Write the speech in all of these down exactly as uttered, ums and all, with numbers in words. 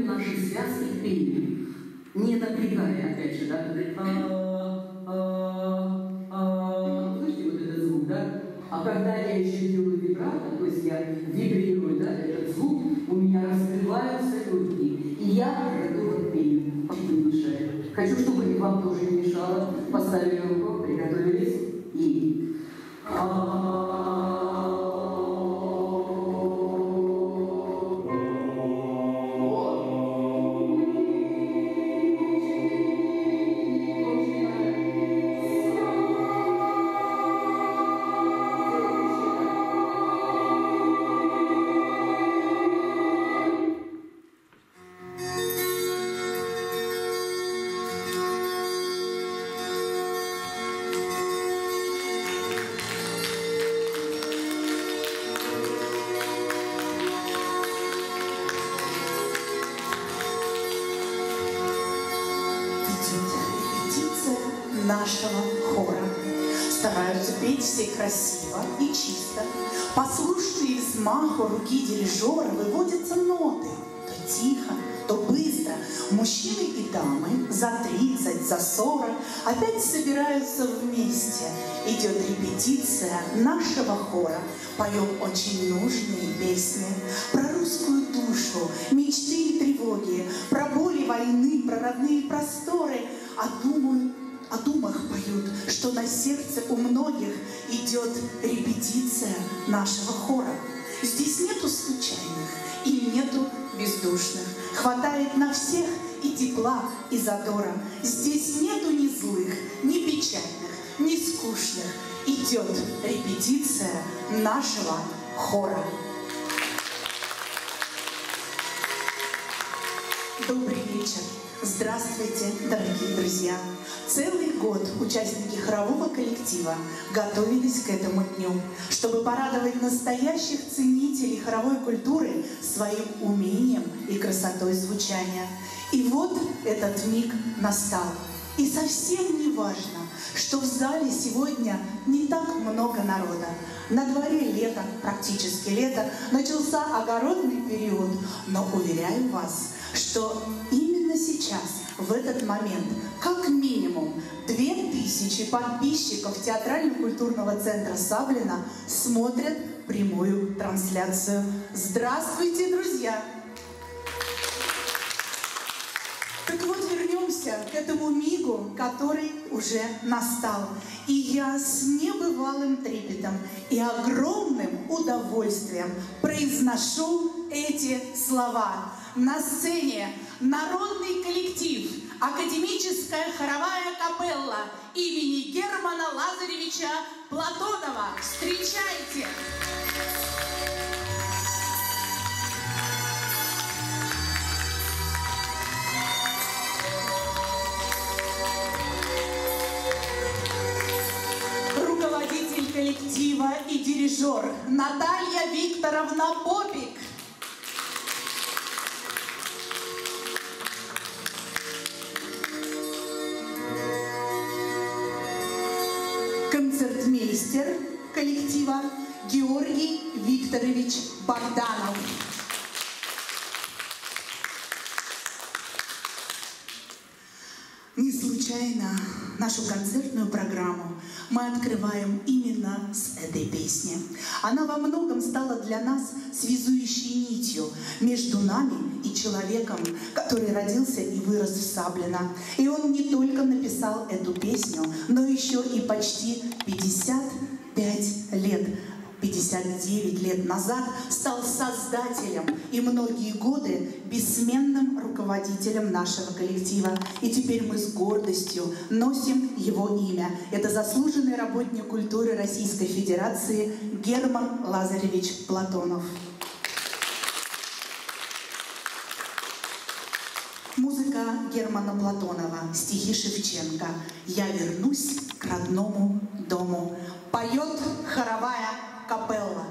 формирует наши связки к пению, не напрягая, опять же, да, слышите вот этот звук, да? А когда я еще делаю вибрато, то есть я вибрирую, да, этот звук, у меня раскрываются легкие, и я готова к пению, не мешает. Хочу, чтобы и вам тоже не мешало. Поставили руку, приготовились и... Нашего хора. Стараются петь все красиво и чисто. Послушные взмаху руки дирижера выводятся ноты. То тихо, то быстро. Мужчины и дамы за тридцать, за сорок опять собираются вместе. Идет репетиция нашего хора. Поем очень нужные песни про русскую душу, мечты и тревоги, про боли войны, про родные просторы. А думаю, о думах поют, что на сердце у многих идет репетиция нашего хора. Здесь нету случайных и нету бездушных. Хватает на всех и тепла, и задора. Здесь нету ни злых, ни печальных, ни скучных. Идет репетиция нашего хора. Добрый вечер. Здравствуйте, дорогие друзья! Целый год участники хорового коллектива готовились к этому дню, чтобы порадовать настоящих ценителей хоровой культуры своим умением и красотой звучания. И вот этот миг настал. И совсем не важно, что в зале сегодня не так много народа. На дворе лето, практически лето, начался огородный период. Но уверяю вас, что именно сейчас, в этот момент, как минимум две тысячи подписчиков театрально-культурного центра Саблина смотрят прямую трансляцию. Здравствуйте, друзья! Так вот, вернемся к этому мигу, который уже настал. И я с небывалым трепетом и огромным удовольствием произношу эти слова. На сцене народный коллектив, академическая хоровая капелла имени Германа Лазаревича Платонова. Встречайте! Руководитель коллектива и дирижер Наталья Викторовна Попик. Концертмейстер коллектива Георгий Викторович Богданов. Не случайно нашу концертную программу мы открываем именно с этой песни. Она во многом стала для нас связующей нитью между нами и человеком, который родился и вырос в Саблино. И он не только написал эту песню, но еще и почти пятьдесят пять лет, пятьдесят девять лет назад стал создателем и многие годы бессменным руководителем нашего коллектива. И теперь мы с гордостью носим его имя. Это заслуженный работник культуры Российской Федерации Герман Лазаревич Платонов. Музыка Германа Платонова, стихи Шевченко. «Я вернусь к родному дому». Поет хоровая капелла.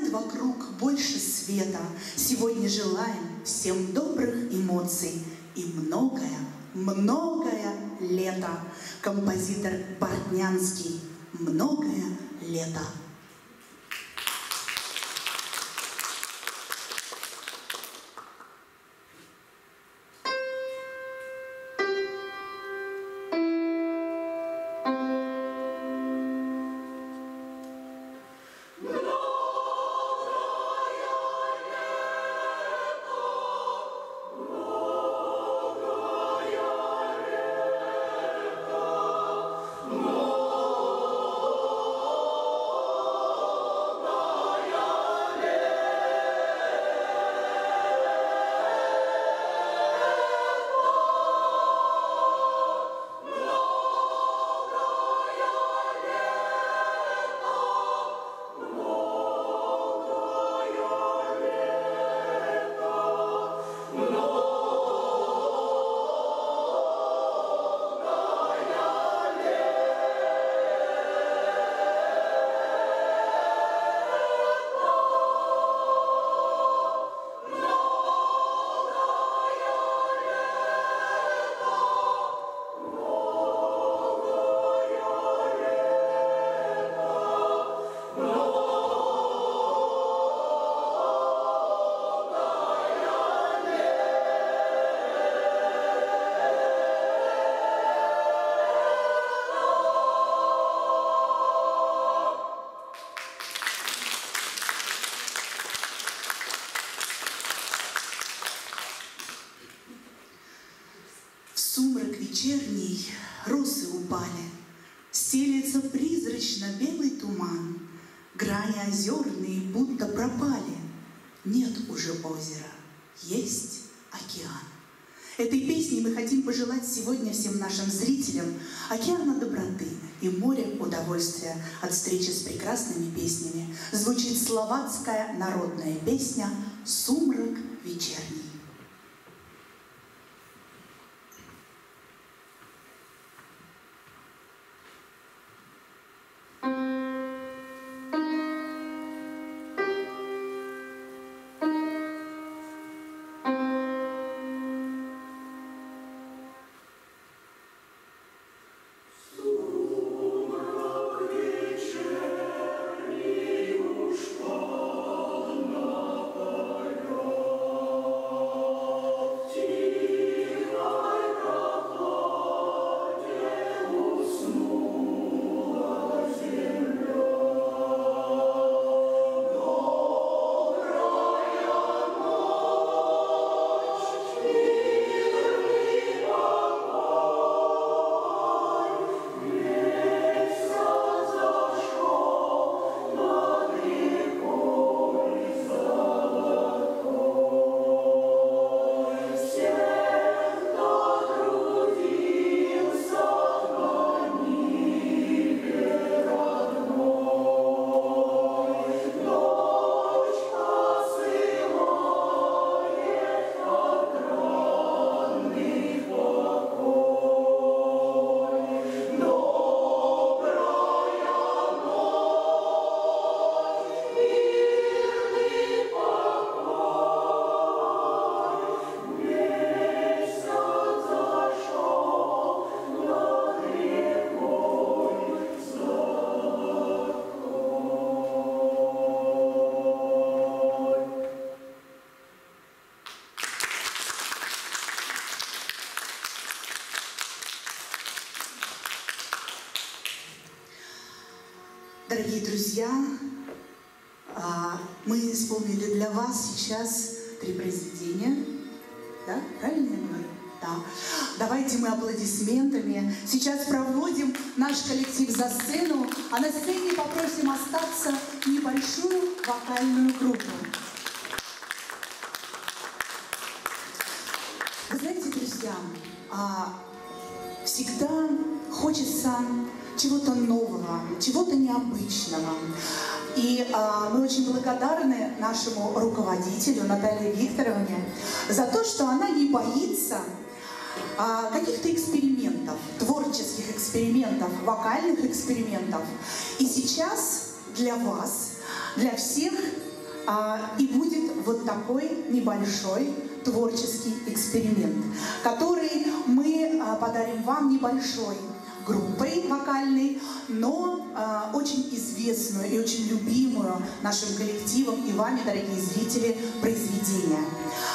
нет вокруг больше света. Сегодня желаем всем добрых эмоций и многое, многое лето. Композитор Бортнянский. Многое лето. Вечерний росы упали, стелется призрачно белый туман, грани озерные будто пропали, нет уже озера, есть океан. Этой песней мы хотим пожелать сегодня всем нашим зрителям океана доброты и моря удовольствия от встречи с прекрасными песнями. Звучит словацкая народная песня «Сумрак вечерний». Дорогие друзья, мы исполнили для вас сейчас три произведения. Да? Правильно я говорю? Да. Давайте мы аплодисментами сейчас проводим наш коллектив за сцену, а на сцене попросим остаться небольшую вокальную группу. Вы знаете, друзья, всегда хочется чего-то нового, чего-то необычного. И а, мы очень благодарны нашему руководителю Наталье Викторовне за то, что она не боится а, каких-то экспериментов, творческих экспериментов, вокальных экспериментов. И сейчас для вас, для всех И будет вот такой небольшой творческий эксперимент, который мы подарим вам небольшой группой вокальной, но э, очень известную и очень любимую нашим коллективом и вами, дорогие зрители, произведение.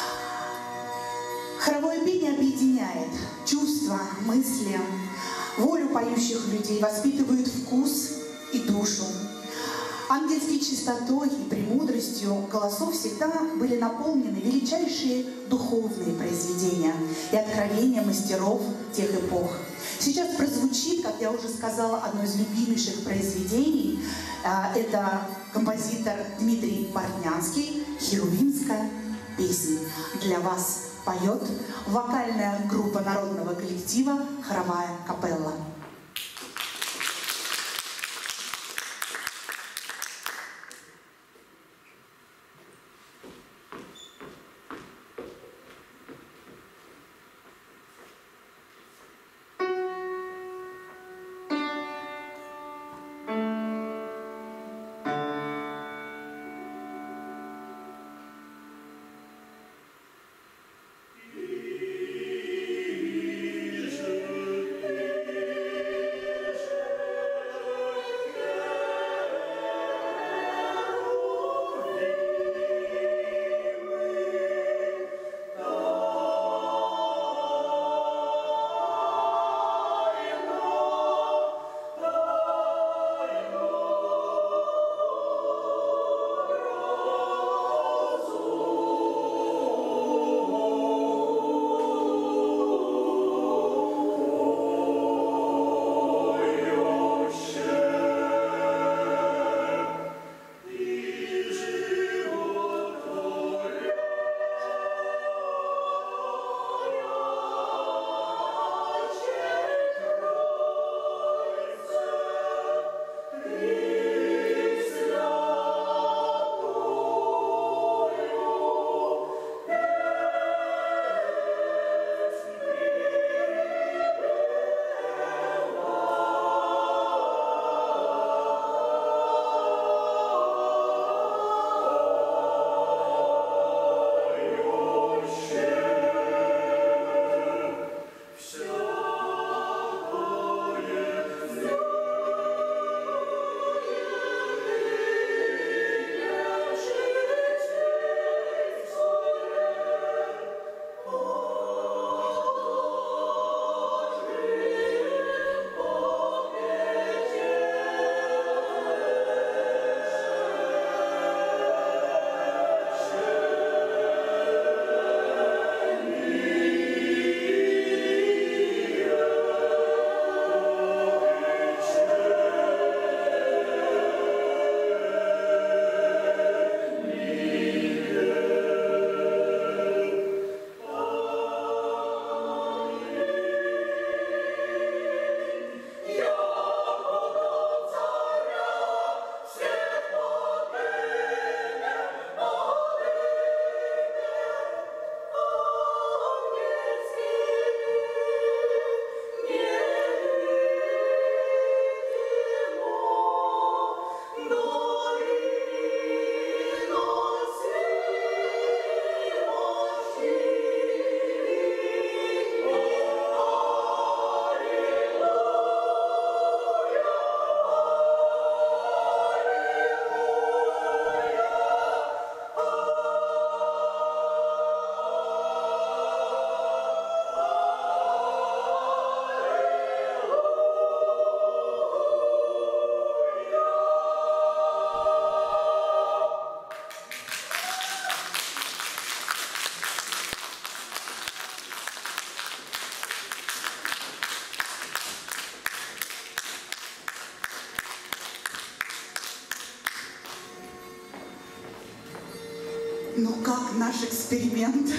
Хоровое пение объединяет чувства, мысли, волю поющих людей, воспитывает вкус и душу. Ангельской чистотой и премудростью голосов всегда были наполнены величайшие духовные произведения и откровения мастеров тех эпох. Сейчас прозвучит, как я уже сказала, одно из любимейших произведений. Это композитор Дмитрий Портнянский «Херувимская песня». Для вас поет вокальная группа народного коллектива «Хоровая капелла». Ну как наш эксперимент?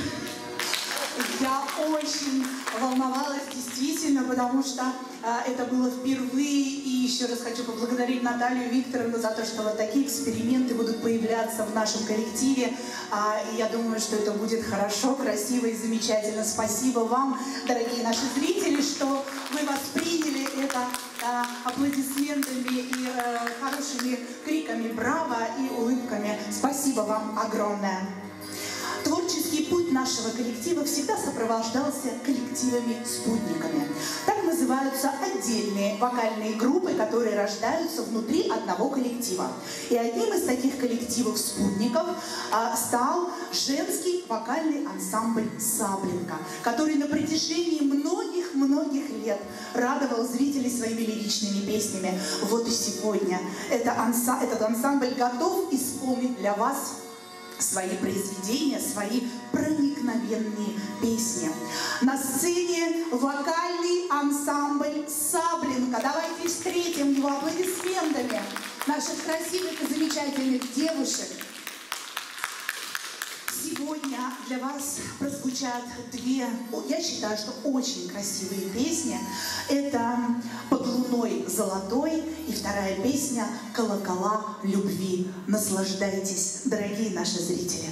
Я очень волновалась действительно, потому что э, это было впервые. И еще раз хочу поблагодарить Наталью Викторовну за то, что вот такие эксперименты будут появляться в нашем коллективе. А, и я думаю, что это будет хорошо, красиво и замечательно. Спасибо вам, дорогие наши зрители, что вы восприняли это э, аплодисментами и э, хорошими криками «Браво!» и улыбками. Спасибо вам огромное. Творческий путь нашего коллектива всегда сопровождался коллективами-спутниками. Так называются отдельные вокальные группы, которые рождаются внутри одного коллектива. И одним из таких коллективов-спутников а, стал женский вокальный ансамбль «Сабленка», который на протяжении многих-многих лет радовал зрителей своими лиричными песнями. Вот и сегодня это анса- этот ансамбль готов исполнить для вас свои произведения, свои проникновенные песни. На сцене вокальный ансамбль «Сабленка». Давайте встретим его аплодисментами, наших красивых и замечательных девушек. Сегодня для вас прозвучат две, я считаю, что очень красивые песни. Это «Под луной золотой» и вторая песня «Колокола любви». Наслаждайтесь, дорогие наши зрители.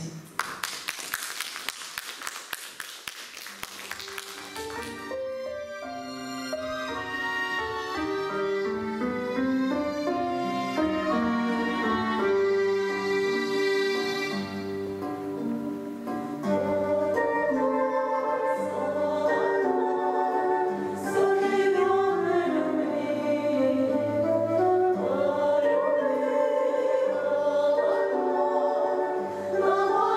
Oh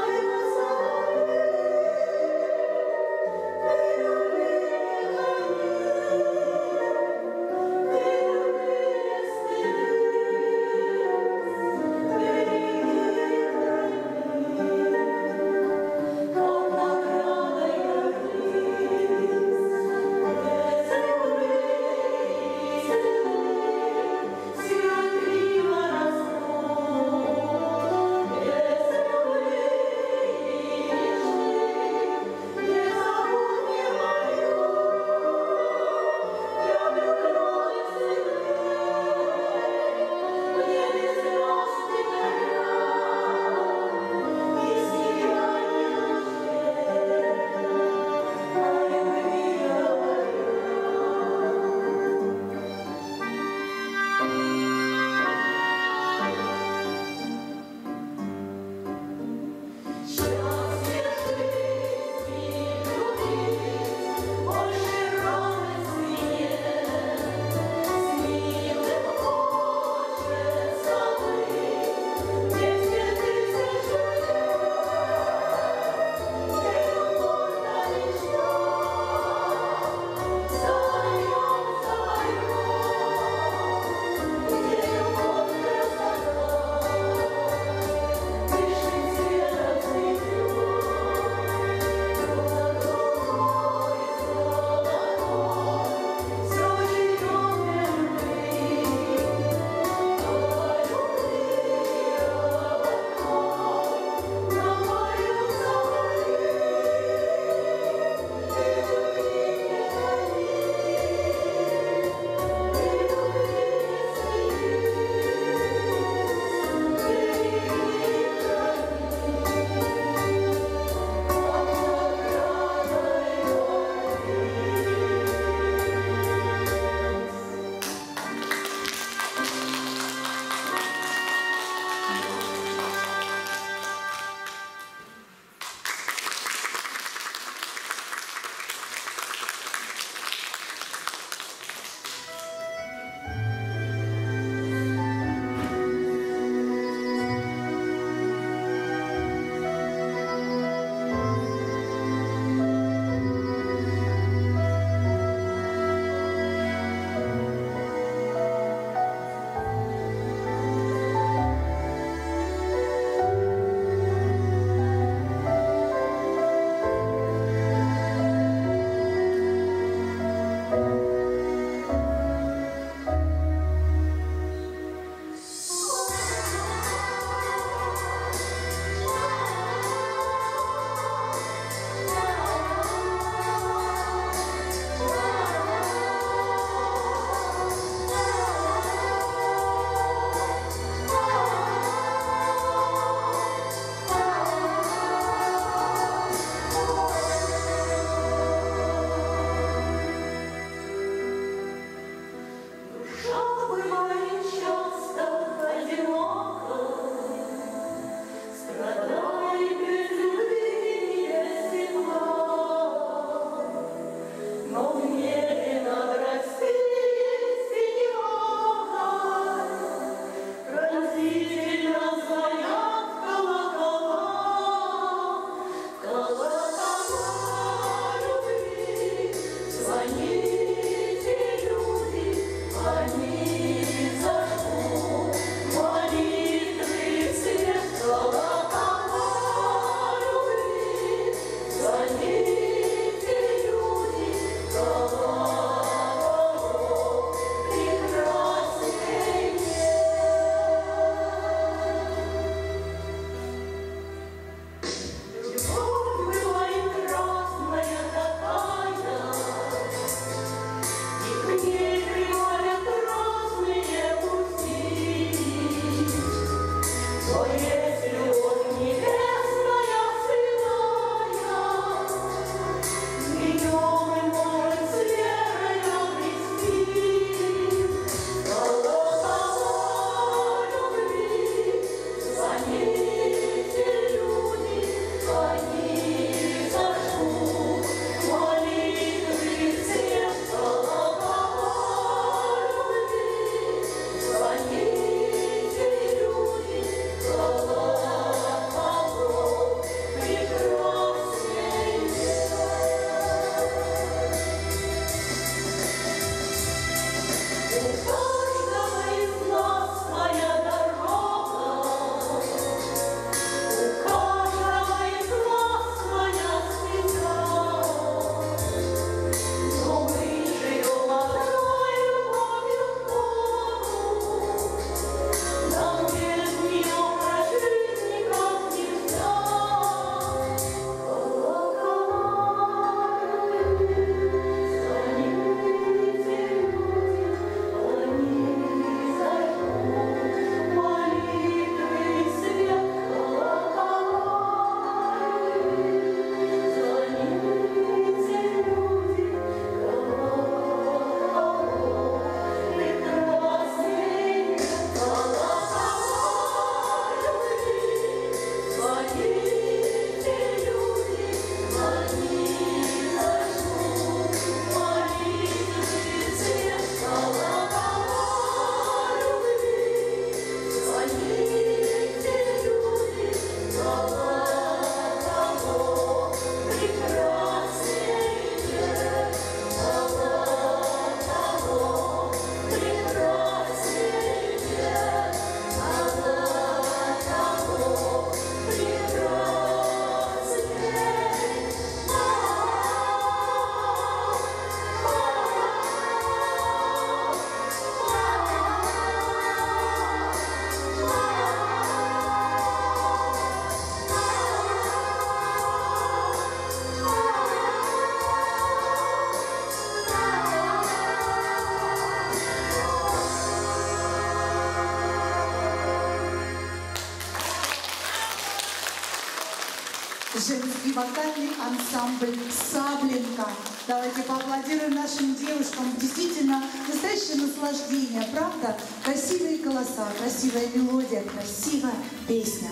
Женский вокальный ансамбль «Сабленка». Давайте поаплодируем нашим девушкам. Действительно, настоящее наслаждение, правда? Красивые голоса, красивая мелодия, красивая песня.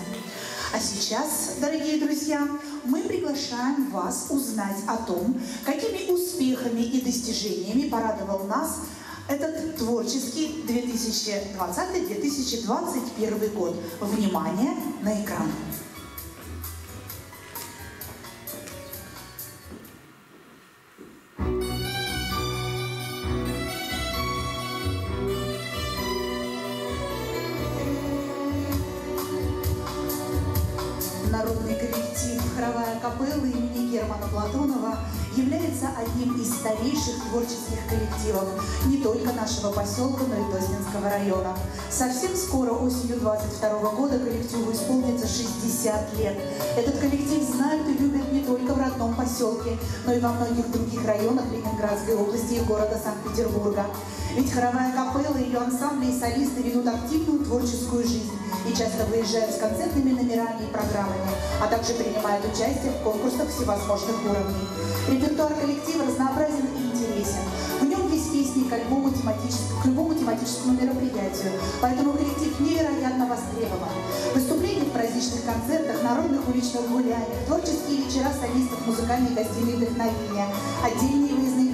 А сейчас, дорогие друзья, мы приглашаем вас узнать о том, какими успехами и достижениями порадовал нас этот творческий две тысячи двадцатый — две тысячи двадцать первый год. Внимание на экран. Народный коллектив «Хоровая капелла» имени Германа Платонова является одним из старейших творческих коллективов не только нашего поселка, но и Тоснинского района. Совсем скоро, осенью двадцать второго года, коллективу исполнится шестьдесят лет. Этот коллектив знают и любят не только в родном поселке, но и во многих других районах Ленинградской области и города Санкт-Петербурга. Ведь хоровая капелла, ее ансамбли и солисты ведут активную творческую жизнь и часто выезжают с концертными номерами и программами, а также принимают участие в конкурсах всевозможных уровней. Репертуар коллектива разнообразен и интересен. В нем есть песни к, альбому тематическому, к любому тематическому мероприятию, поэтому коллектив невероятно востребован. Выступления в праздничных концертах, народных уличных гуляниях, творческие вечера солистов, музыкальные гостиные вдохновения, отдельные выездные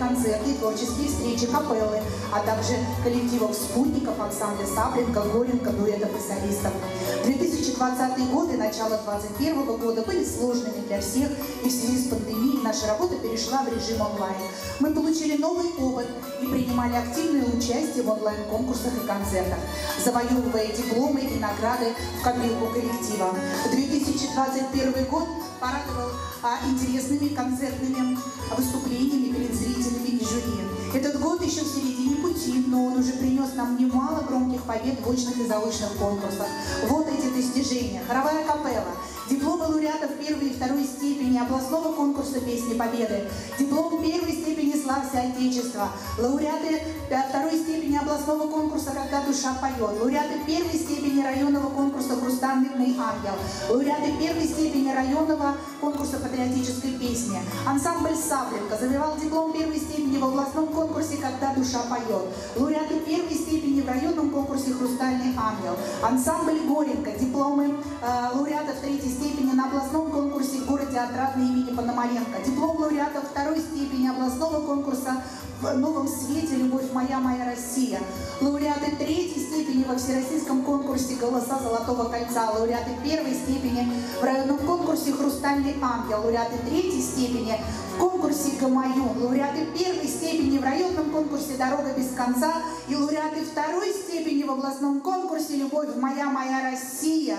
концерты и творческие встречи капеллы, а также коллективов спутников, ансамбля Сабленко, Горенко, дуэтов и солистов. две тысячи двадцатый год и начало двадцать первого года были сложными для всех, и в связи с пандемией наша работа перешла в режим онлайн. Мы получили новый опыт и принимали активное участие в онлайн-конкурсах и концертах, завоевывая дипломы и награды в копилку коллектива. две тысячи двадцать первый год порадовал а, интересными концертными выступлениями перед зрителями и жюри. Этот год еще в середине пути, но он уже принес нам немало громких побед в очных и заочных конкурсах. Вот эти достижения. Хоровая капелла, дипломы лауреатов первой и второй степени областного конкурса «Песни Победы», диплом первой степени «Славься Отечество», лауреаты второй степени областного конкурса «Когда душа поет», лауреаты первой степени районного конкурса «Хрустальный ангел», лауреаты первой степени районного конкурса патриотической песни. Ансамбль Сабленко завоевал диплом первой степени в областном конкурсе «Когда душа поет», лауреаты первой степени в районном конкурсе «Хрустальный ангел». Ансамбль Горенко, дипломы э, лауреатов третьей степени на областном конкурсе в городе Отрадный имени Пономаренко, диплом лауреатов второй степени областного конкурса в Новом Свете «Любовь моя, моя Россия», лауреаты третьей степени во всероссийском конкурсе «Голоса Золотого кольца», лауреаты первой степени в районном конкурсе «Хрустальный ангел», лауреаты третьей степени в конкурсе «Гамаю», лауреаты первой степени в районном конкурсе «Дорога без конца» и лауреаты второй степени в областном конкурсе «Любовь моя, моя Россия».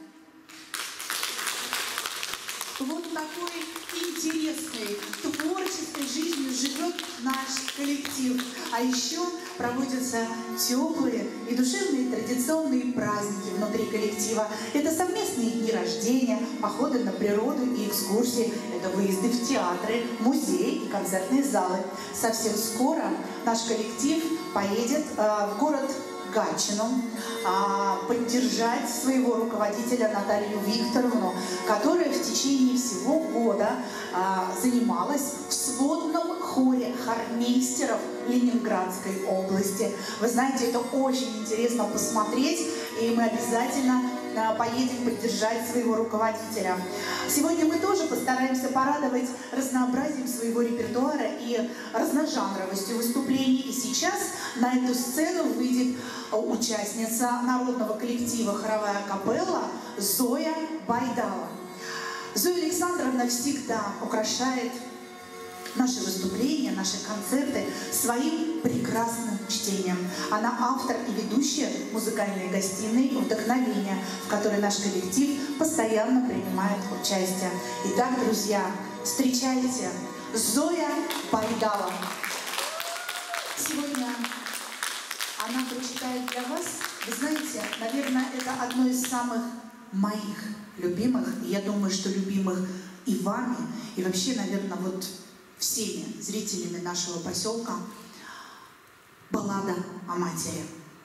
Вот такой интересной, творческой жизнью живет наш коллектив. А еще проводятся теплые и душевные традиционные праздники внутри коллектива. Это совместные дни рождения, походы на природу и экскурсии. Это выезды в театры, музеи и концертные залы. Совсем скоро наш коллектив поедет э, в город Гатчину, а, поддержать своего руководителя Наталью Викторовну, которая в течение всего года а, занималась в сводном хоре хормейстеров Ленинградской области. Вы знаете, это очень интересно посмотреть, и мы обязательно а, поедем поддержать своего руководителя. Сегодня мы тоже постараемся порадовать разнообразием своего репертуара и разножанровостью выступлений. И сейчас на эту сцену выйдет участница народного коллектива «Хоровая капелла» Зоя Байдала. Зоя Александровна всегда украшает наши выступления, наши концерты своим прекрасным чтением. Она автор и ведущая музыкальной гостиной «Вдохновение», в которой наш коллектив постоянно принимает участие. Итак, друзья, встречайте Зоя Байдала. Сегодня она прочитает для вас, вы знаете, наверное, это одно из самых моих любимых, и я думаю, что любимых и вами, и вообще, наверное, вот всеми зрителями нашего поселка, баллада о матери.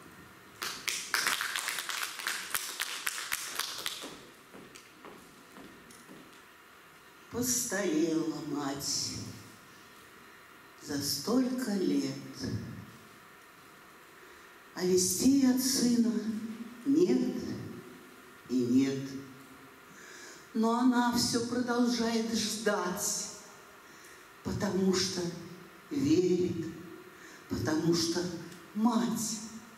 Постарела мать за столько лет, а вестей от сына нет и нет. Но она все продолжает ждать, потому что верит, потому что мать.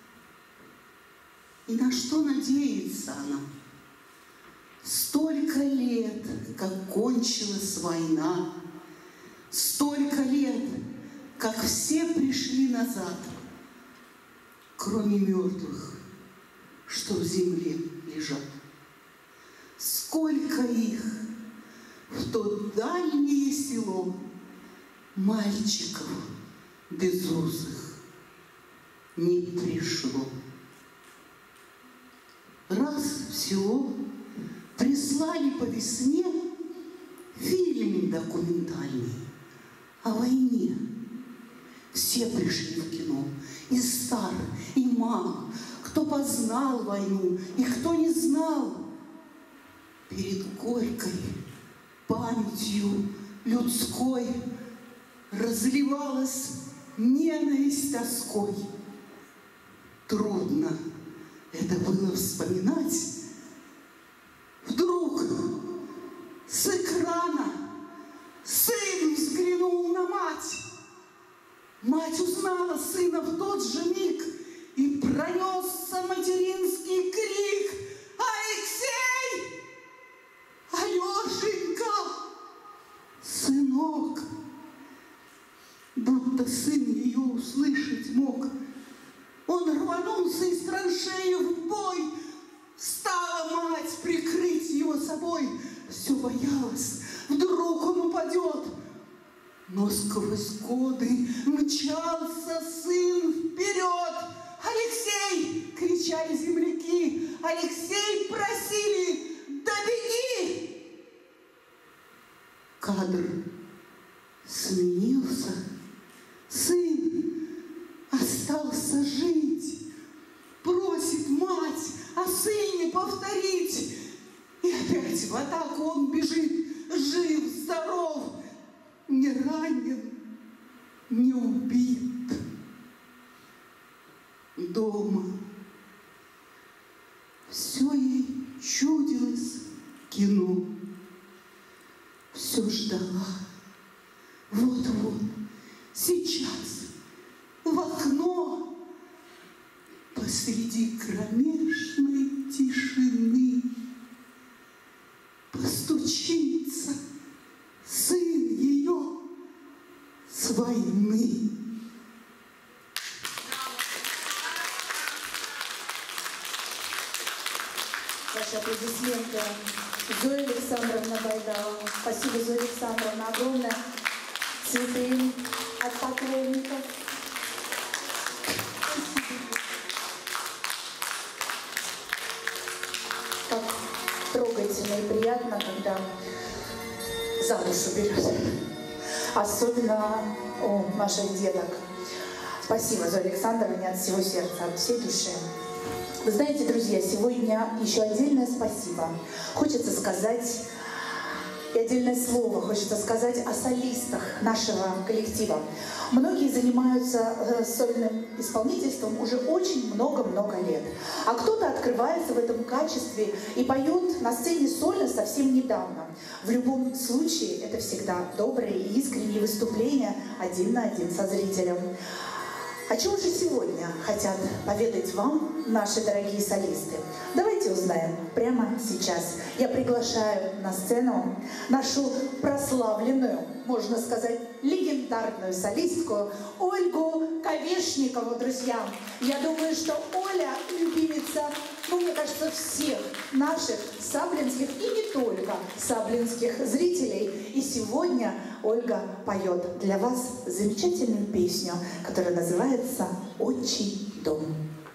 И на что надеется она? Столько лет, как кончилась война, столько лет, как все пришли назад, кроме мертвых, что в земле лежат. Сколько их в то дальнее село, мальчиков безусых, не пришло. Раз в село прислали по весне фильм документальный о войне. Все пришли в кино, и старых, и малых, кто познал войну, и кто не знал. Перед горькой памятью людской разливалась ненависть тоской. Трудно это было вспоминать. Вдруг с экрана сын взглянул на мать. Мать узнала сына в тот же миг, и пронесся материнский крик: «Алексей! Алешенька! Сынок!» Будто сын ее услышать мог, он рванулся из траншеи в бой. Стала мать прикрыть его собой, все боялась, вдруг он упадет. Но сквозь годы мчался сын вперед. «Алексей!» — кричали земляки, «Алексей!» — просили, «Да беги!» Кадр сменился, сын остался жить, просит мать о сыне повторить. И опять в атаку он бежит, жив, здоров, не ранен, не убит. Дома все ей чудилось кино, все ждала. Вот-вот, сейчас, в окно, посреди кромешной тишины постучится сын ее с войны. Ваши аплодисменты. Зоя Александровна Байдалова. Спасибо, Зоя Александровна, огромное. Цветы от поклонников. Как трогательно и приятно, когда за душу берет. Особенно у наших деток. Спасибо, Зоя Александровна, от всего сердца, от всей души. Вы знаете, друзья, сегодня еще отдельное спасибо. Хочется сказать, и отдельное слово хочется сказать о солистах нашего коллектива. Многие занимаются сольным исполнительством уже очень много-много лет. А кто-то открывается в этом качестве и поет на сцене сольно совсем недавно. В любом случае, это всегда добрые и искренние выступления один на один со зрителем. О чем же сегодня хотят поведать вам наши дорогие солисты? Давайте узнаем прямо сейчас. Я приглашаю на сцену нашу прославленную, можно сказать, легендарную солистку Ольгу Ковешникову, друзья. Я думаю, что Оля любимица, ну, мне кажется, всех наших саблинских и не только саблинских зрителей. И сегодня Ольга поет для вас замечательную песню, которая называется «Отчий дом».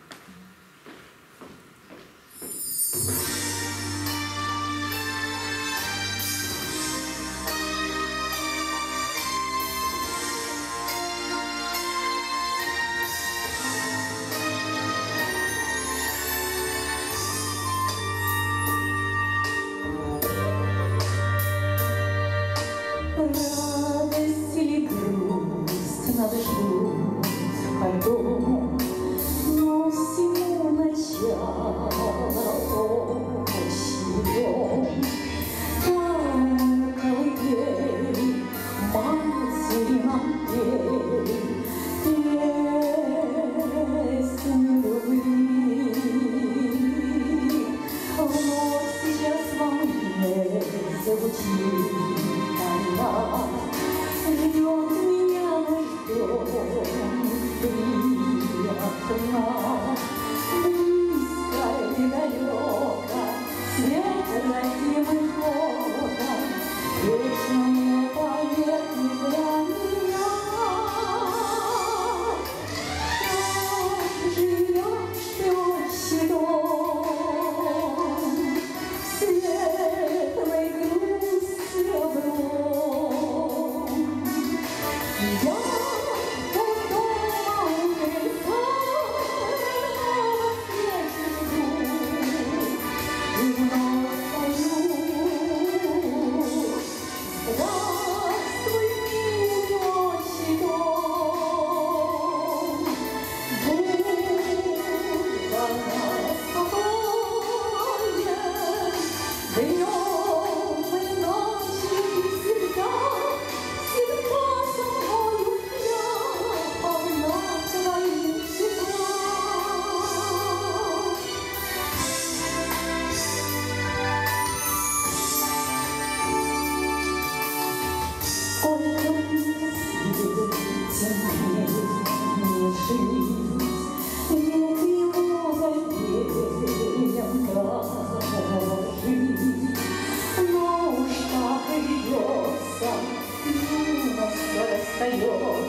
Радость или грусть нас ждут по дому, но всему начало отчий дом. Там колыбель матери нам пели песню любви. Вновь сейчас во мне звучит она, ждет меня мой дом три окна. Близко и далеко свет родимый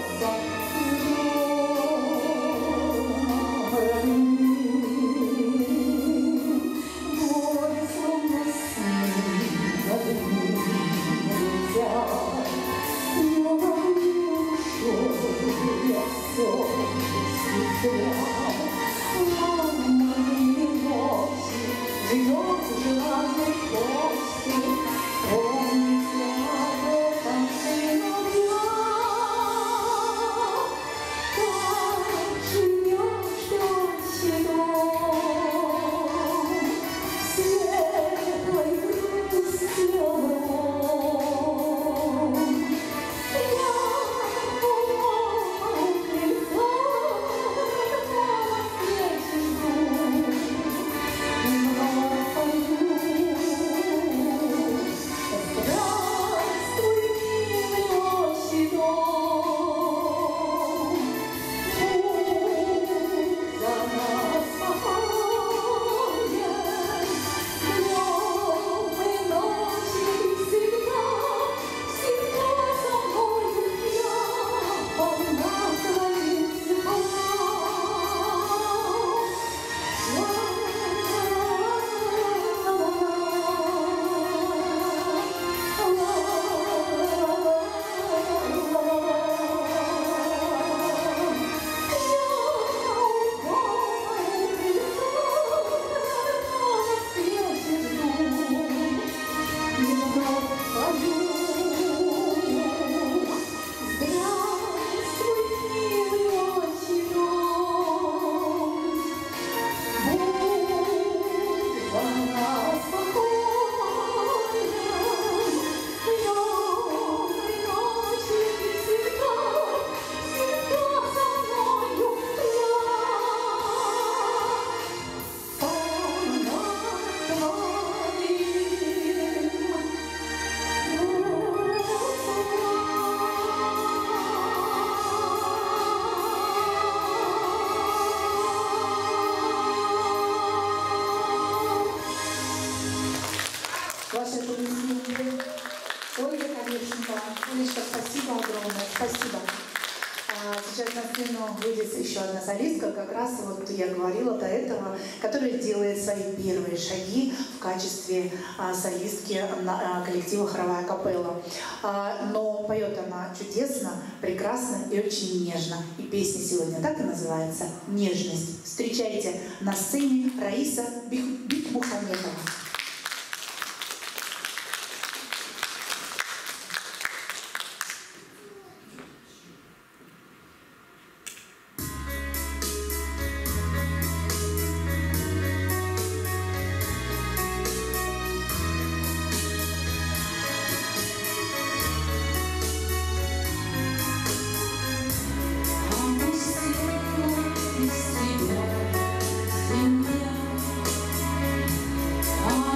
Ваши аплодисменты. Ольга Калешникова. Олечка, спасибо огромное. Спасибо. А сейчас на сцену выйдет еще одна солистка, как раз вот я говорила до этого, которая делает свои первые шаги в качестве а, солистки на, а, коллектива «Хоровая капелла». А, но поет она чудесно, прекрасно и очень нежно. И песня сегодня так и называется «Нежность». Встречайте на сцене Раиса Бикмухаметова. Земля, а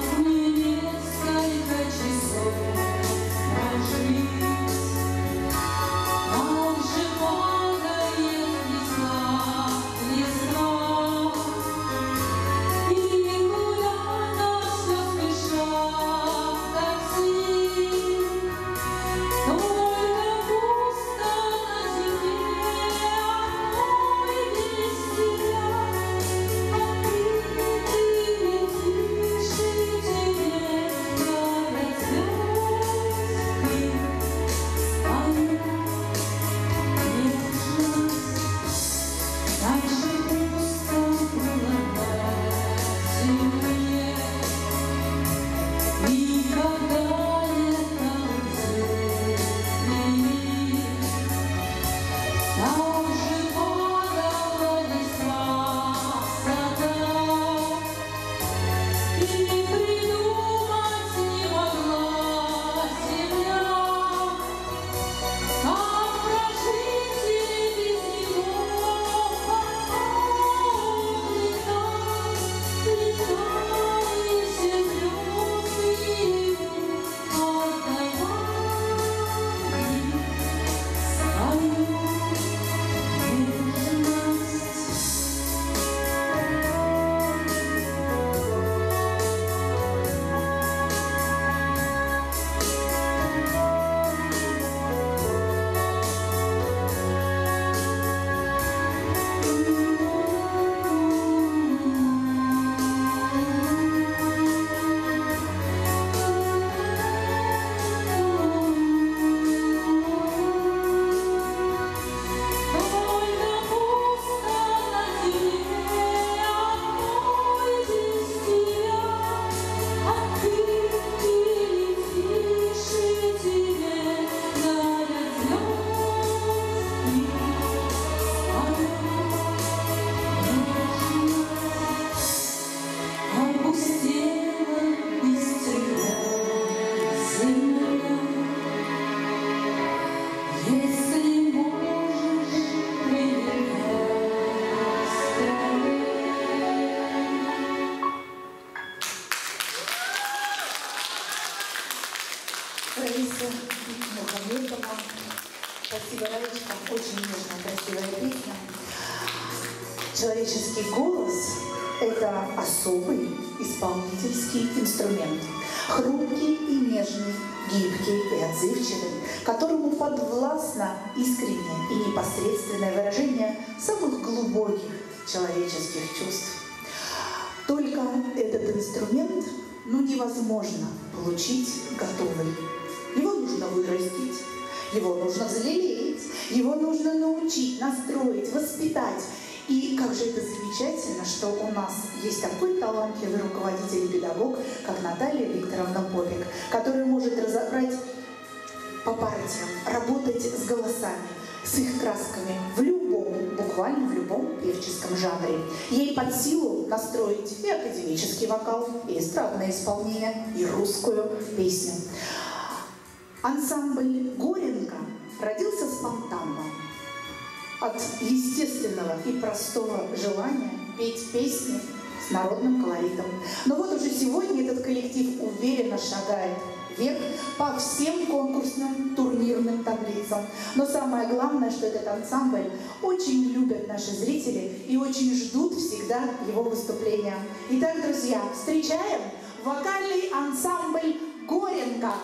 Человеческий голос – это особый исполнительский инструмент. Хрупкий и нежный, гибкий и отзывчивый, которому подвластно искреннее и непосредственное выражение самых глубоких человеческих чувств. Только этот инструмент ну, невозможно получить готовый. Его нужно вырастить, его нужно взлелеять, его нужно научить, настроить, воспитать. И как же это замечательно, что у нас есть такой талантливый руководитель и педагог, как Наталья Викторовна Попик, которая может разобрать по партиям, работать с голосами, с их красками в любом, буквально в любом певческом жанре. Ей под силу настроить и академический вокал, и эстрадное исполнение, и русскую песню. Ансамбль «Горенка» родился спонтанно, от естественного и простого желания петь песни с народным колоритом. Но вот уже сегодня этот коллектив уверенно шагает вверх по всем конкурсным турнирным таблицам. Но самое главное, что этот ансамбль очень любят наши зрители и очень ждут всегда его выступления. Итак, друзья, встречаем вокальный ансамбль «Горенка».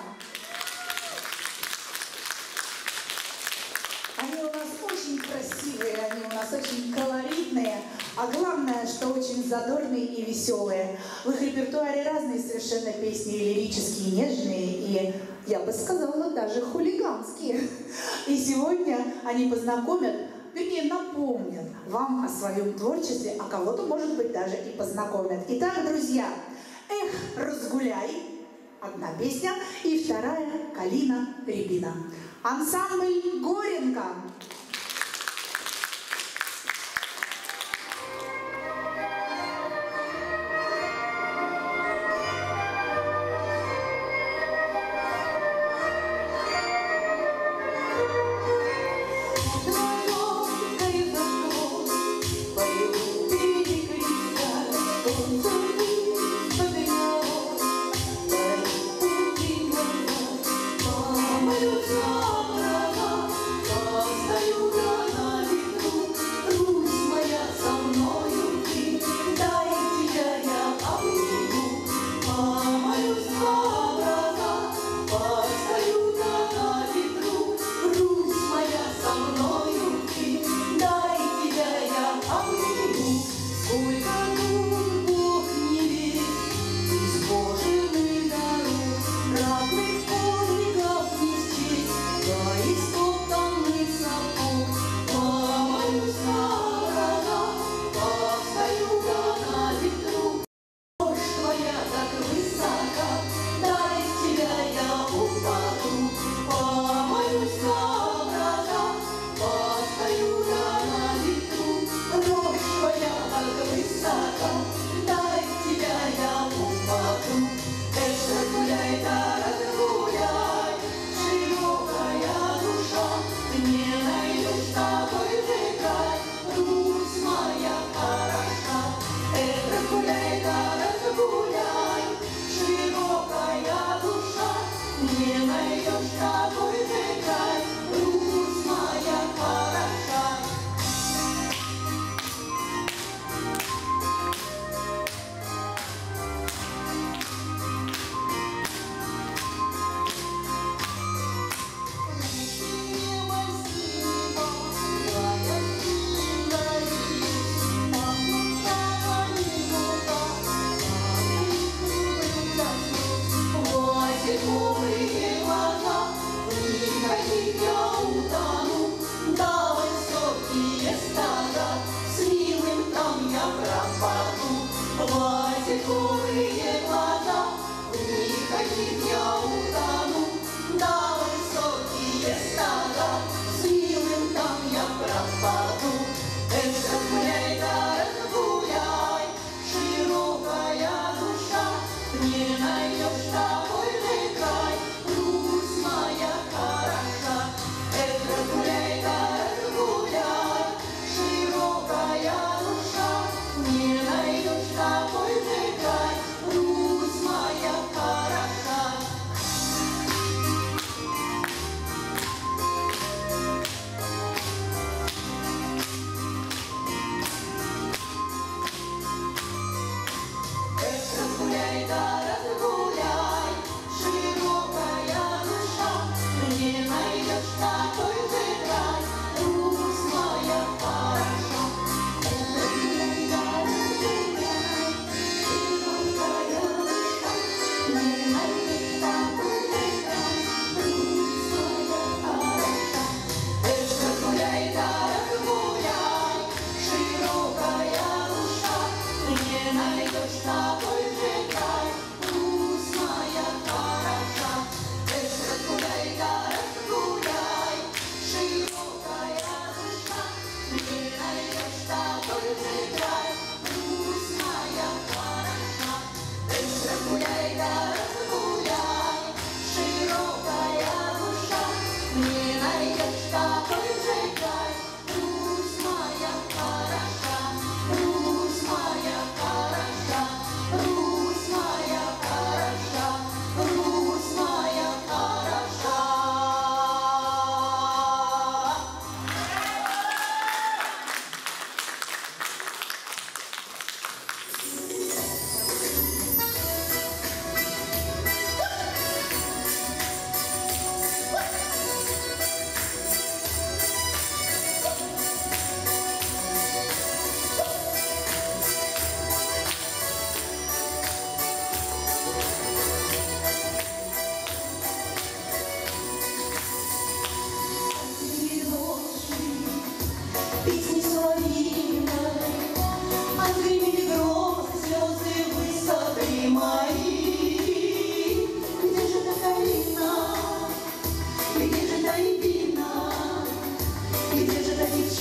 Они у нас очень красивые, они у нас очень колоритные, а главное, что очень задорные и веселые. В их репертуаре разные совершенно песни, и лирические, и нежные, и, я бы сказала, даже хулиганские. И сегодня они познакомят, вернее, напомнят вам о своем творчестве, а кого-то, может быть, даже и познакомят. Итак, друзья, «Эх, разгуляй» – одна песня, и вторая – «Калина рябина». Ансамбль «Горенка». Остаюсь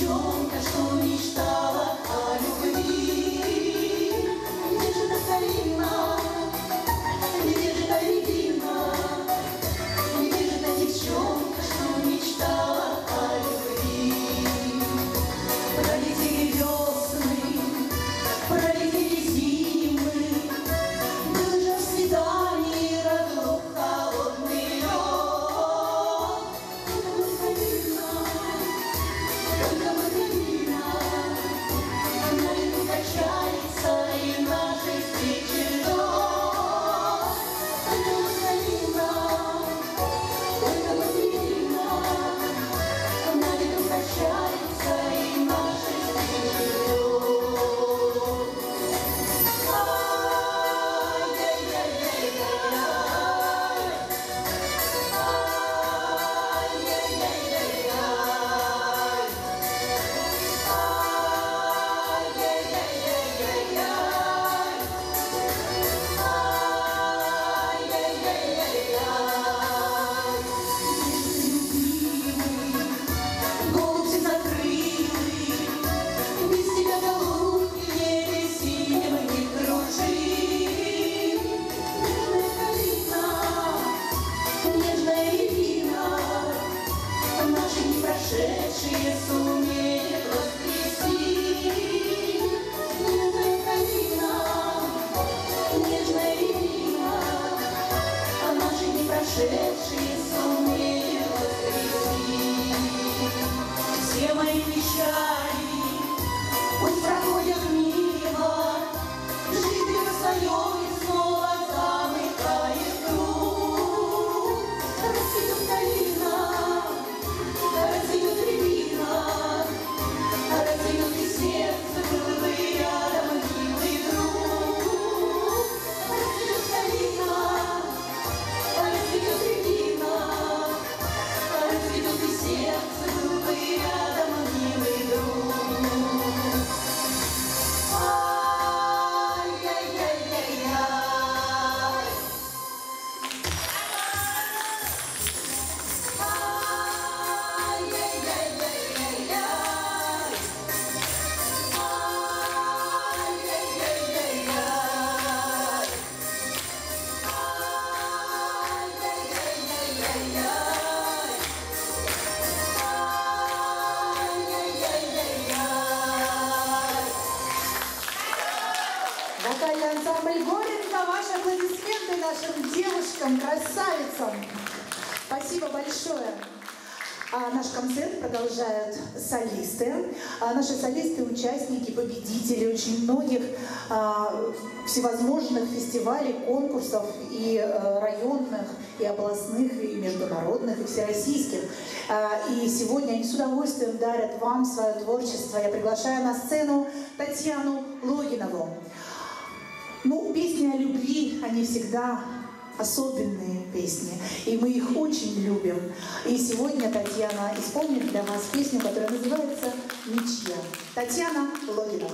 девчонка, что мечтала о любви. Где же та калина? Где же та рябина? Где же та девчонка, что мечтала о любви? Пролетели весны, пролетели зимы, был же в свидании разлук холодный лед. Только Маргарита, на лету качается и нашей встречи ждет. Только Маргарита, только Маргарита, на лету качается и нашей встречи ждет. Голубь закрытый, без тебя голубки в небе синим не кружи. Нежная калина, нежная рябина, наши не прошедшие сумеет воскресить. Нежная калина, нежная рябина, наши не прошедшие сумеет воскресить. Все мои печали пусть проходят мимо, жизнь в своем и снова замыкает круг. Расцветет калина, расцветет рябина, расцветет и сердце, был бы рядом милый друг. Расцветет калина, расцветет рябина, расцветет и сердце, был бы рядом милый друг. Вокальный ансамбль Горенко, ваши аплодисменты нашим девушкам, красавицам. Спасибо большое. А наш концерт продолжают солисты. А наши солисты, участники, победители очень многих а, всевозможных фестивалей, конкурсов и а, районных, и областных, и международных, и всероссийских. А, и сегодня они с удовольствием дарят вам свое творчество. Я приглашаю на сцену Татьяну Логинову. Ну, песни о любви, они всегда особенные песни, и мы их очень любим. И сегодня Татьяна исполнит для вас песню, которая называется «Ничья». Татьяна Логинова.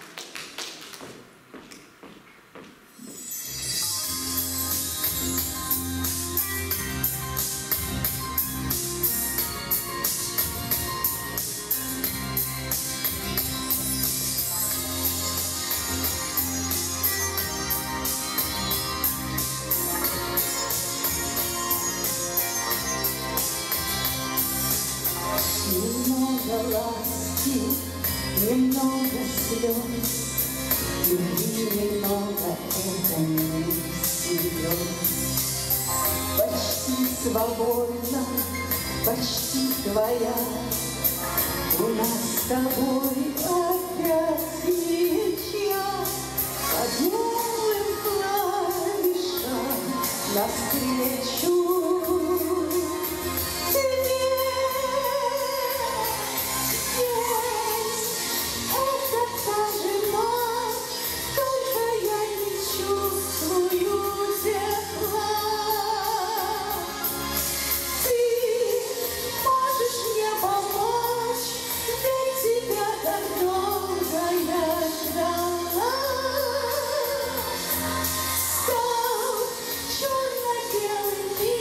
Немного ласки, немного слез, любви немного, это не слез. Почти свободна, почти твоя, у нас с тобой опять ничья. По белым клавишам навстречу черно-белый мир.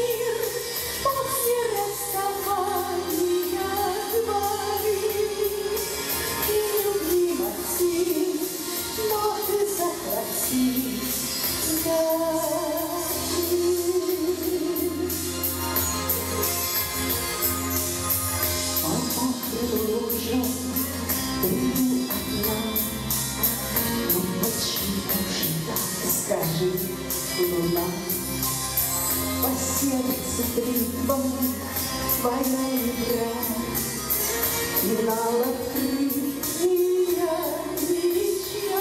стрельбом, война и брат, и лала крылья меча,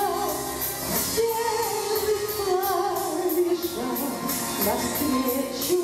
белый клавиша навстречу.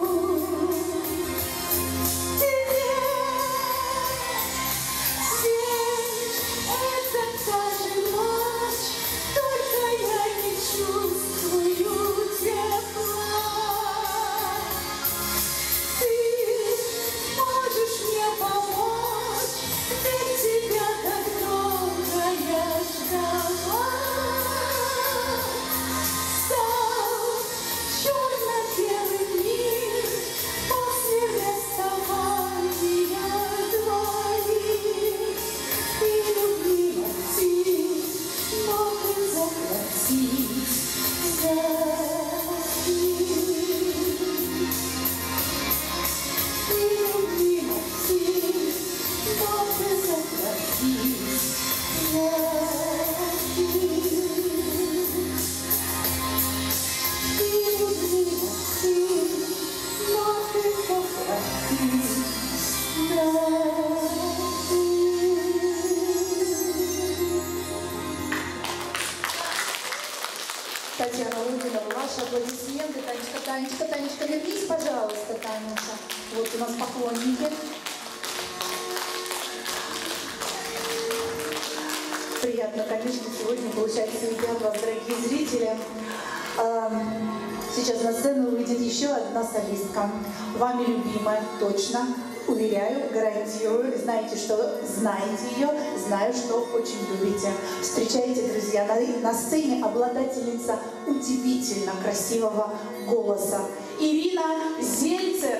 Татьяна Лунина, ваши аплодисменты. Танечка, Танечка, Танечка, вернись, пожалуйста, Танюша. Вот у нас поклонники. Приятно, конечно, сегодня получать среди вас, дорогие зрители. Сейчас на сцену выйдет еще одна солистка. Вами любимая, точно. Уверяю, гарантирую, знаете, что знаете ее, знаю, что очень любите. Встречайте, друзья, на, на сцене обладательница удивительно красивого голоса Ирина Зельцер.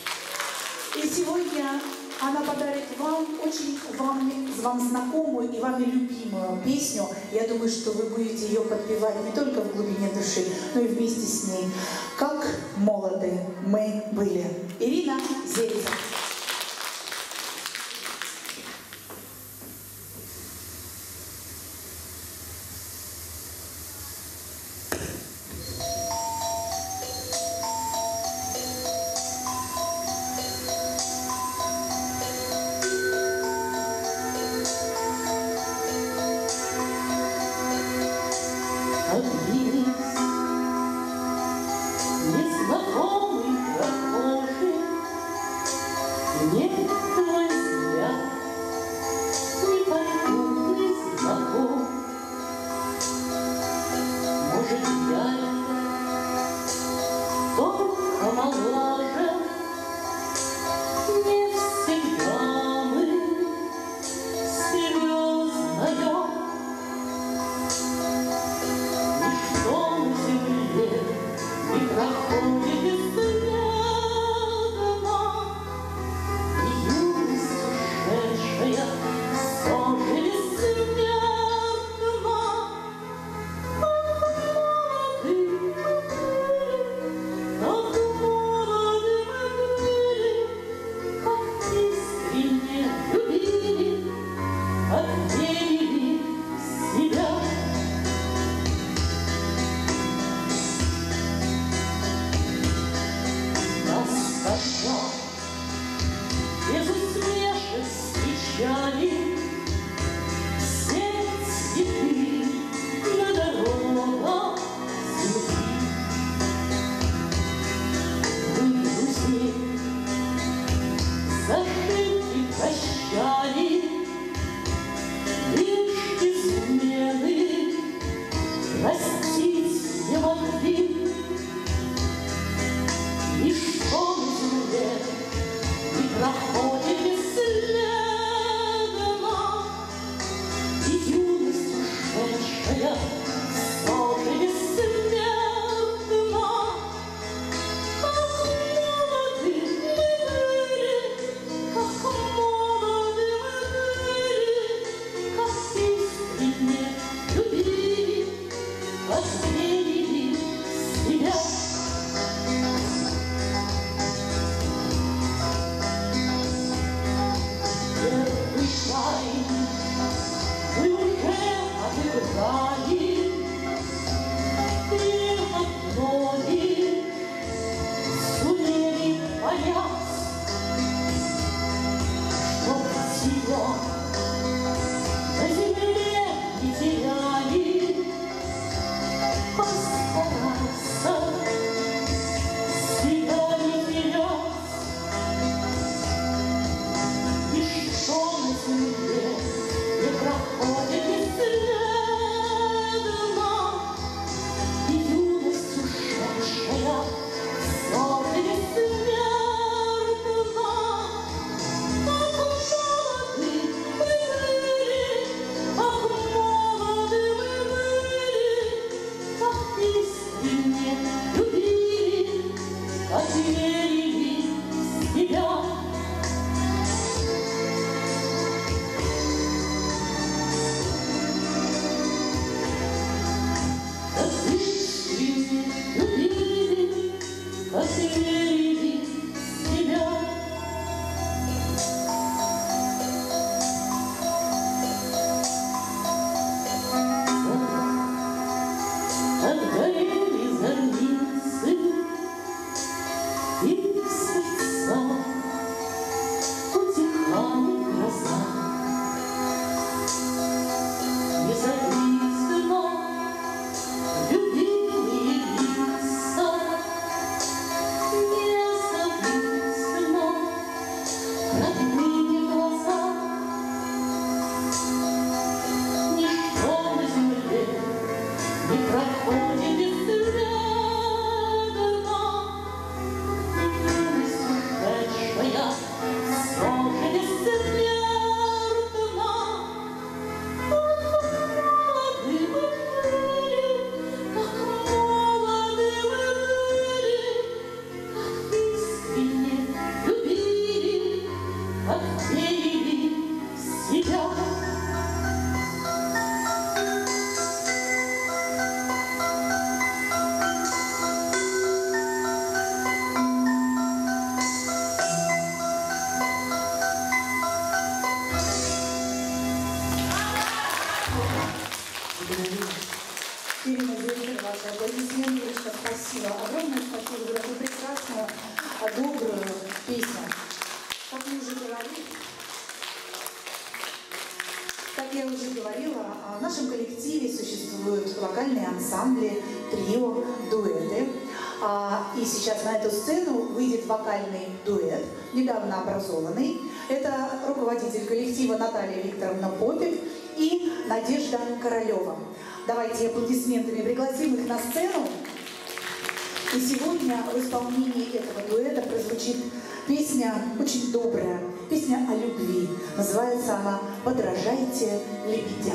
И сегодня она подарит вам очень вам, вам знакомую и вами любимую песню. Я думаю, что вы будете ее подпевать не только в глубине души, но и вместе с ней. «Как молоды мы были». Ирина Зельцер. Сумели Ирина Зельцер, ваши аплодисменты. Ирочка, спасибо. Огромное спасибо за такую прекрасную, добрую песню. Как мы уже говорили, как я уже говорила, в нашем коллективе существуют вокальные ансамбли, трио, дуэты. И сейчас на эту сцену выйдет вокальный дуэт, недавно образованный. Это руководитель коллектива Наталья Викторовна Попик и Надежда Королева. Давайте аплодисментами пригласим их на сцену. И сегодня в исполнении этого дуэта прозвучит песня очень добрая, песня о любви. Называется она «Подражайте лебедям».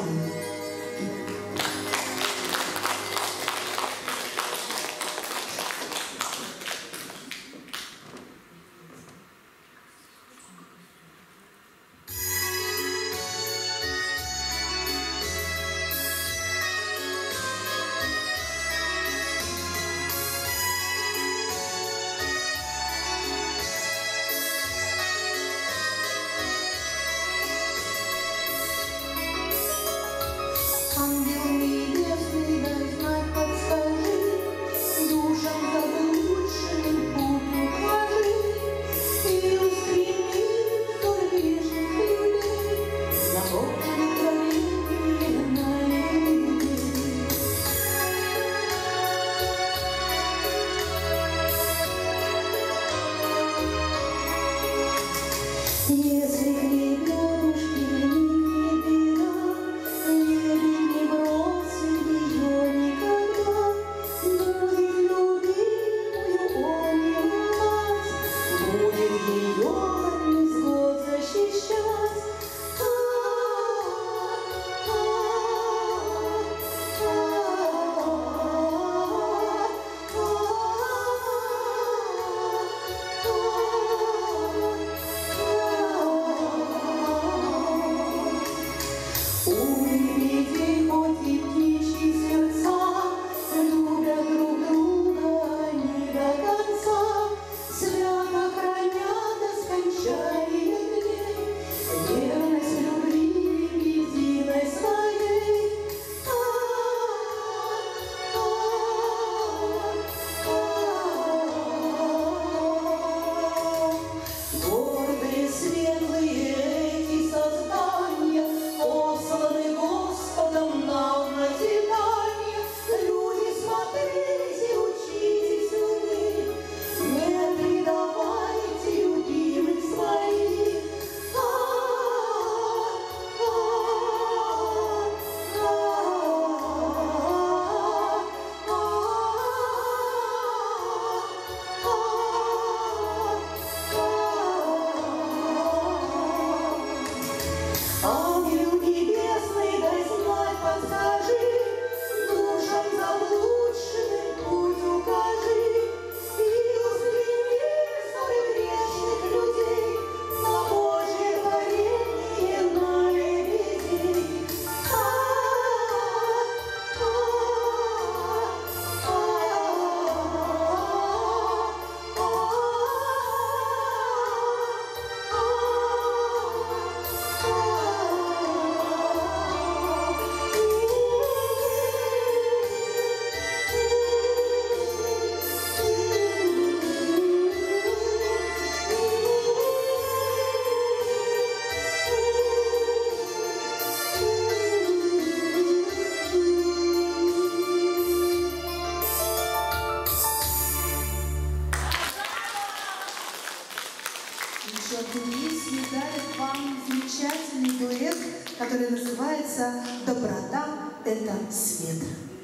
Который называется «Доброта – это свет».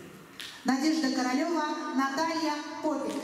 Надежда Королева, Наталья Попик.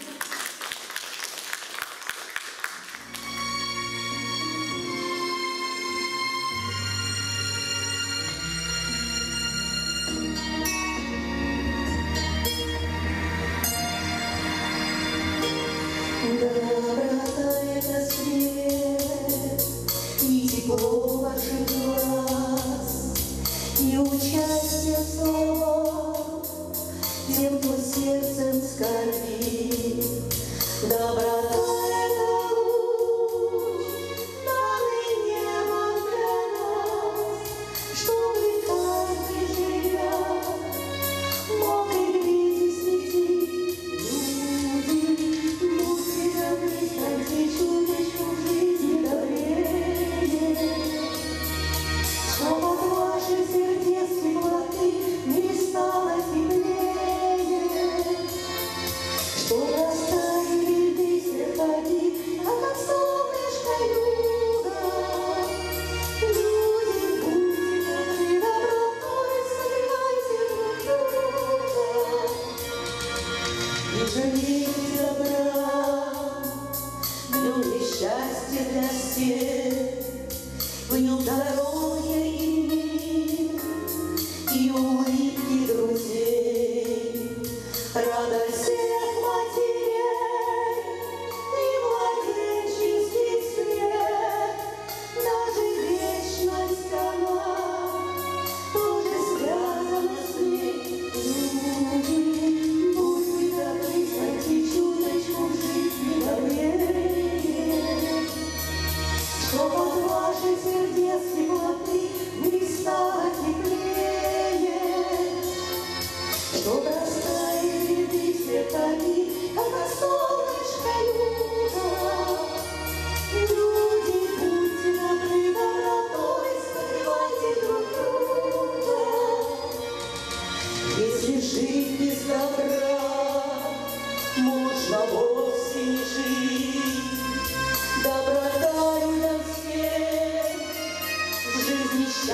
Доброта – это свет, и тепло ваших глаз, и участие в словах тем, кто сердцем скорбит. Доброта – это луч, данный небом для нас, чтобы каждый, живя,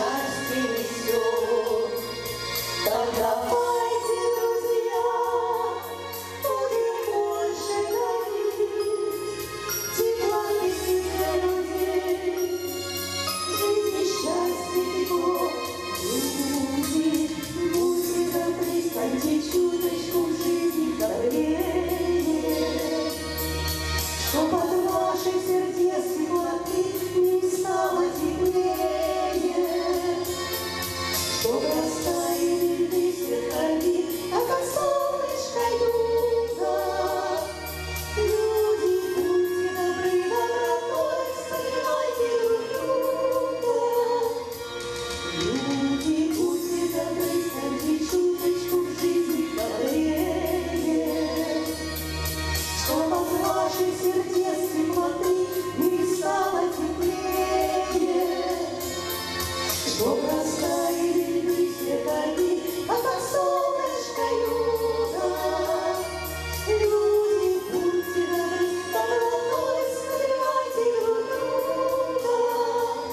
счастье несет. Так давайте, друзья, будем больше дарить теплоты для людей. В жизни счастье тепло, люди, будьте добры, станьте чуточку в жизни добрее. Чтоб от ваших сердец теплоты не стало теплее, чтоб растаяли листья травы, как от солнышка юга. Люди, будьте добры, добротой согревайте друг друга. Люди, будьте добры, станьте чуточку в жизни добрее. Чтоб от ваших сердец теплоты не стало теплее, чтоб растаяли листья травы, как от солнышка юга. Люди, будьте добры, добротой согревайте друг друга.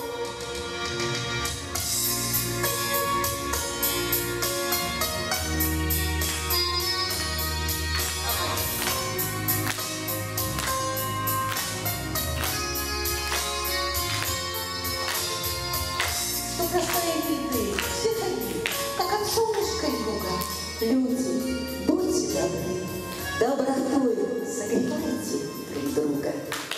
Чтоб растаяли льды, все такие, как от солнышка юга. Люди, будьте добры, добротой согревайте друг друга.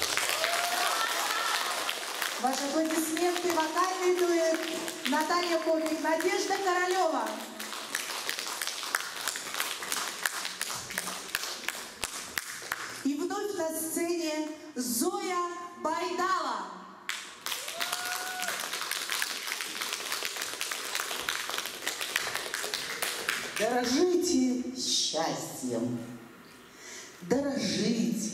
Ваши аплодисменты, вокальный дуэт Наталья Котик, Надежда Королева. И вновь на сцене Зоя Байдала. Дорожите счастьем, дорожите,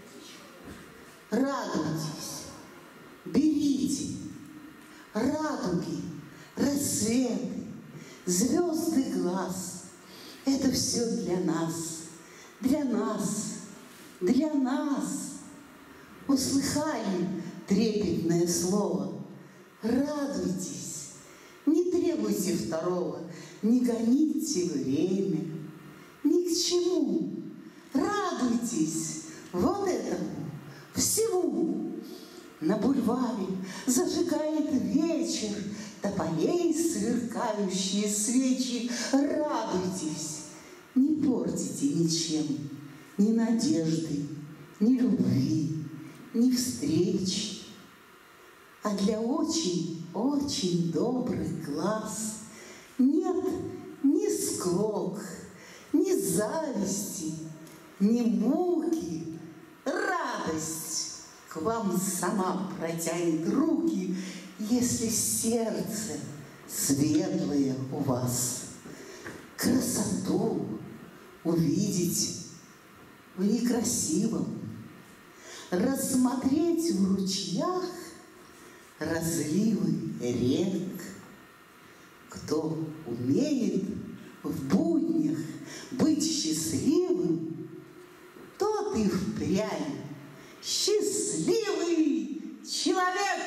радуйтесь, берите радуги, рассветы, звезды глаз. Это все для нас, для нас, для нас. Услыхали трепетное слово? Радуйтесь, не требуйте второго, не гоните время, ни к чему. Радуйтесь вот этому всему. На бульваре зажигает вечер тополей сверкающие свечи. Радуйтесь, не портите ничем, ни надежды, ни любви, ни встреч. А для очень-очень добрых глаз нет ни склок, ни зависти, ни муки. Радость к вам сама протянет руки, если сердце светлое у вас. Красоту увидеть в некрасивом, рассмотреть в ручьях разливы рек. Кто умеет в буднях быть счастливым, тот и впрямь счастливый человек.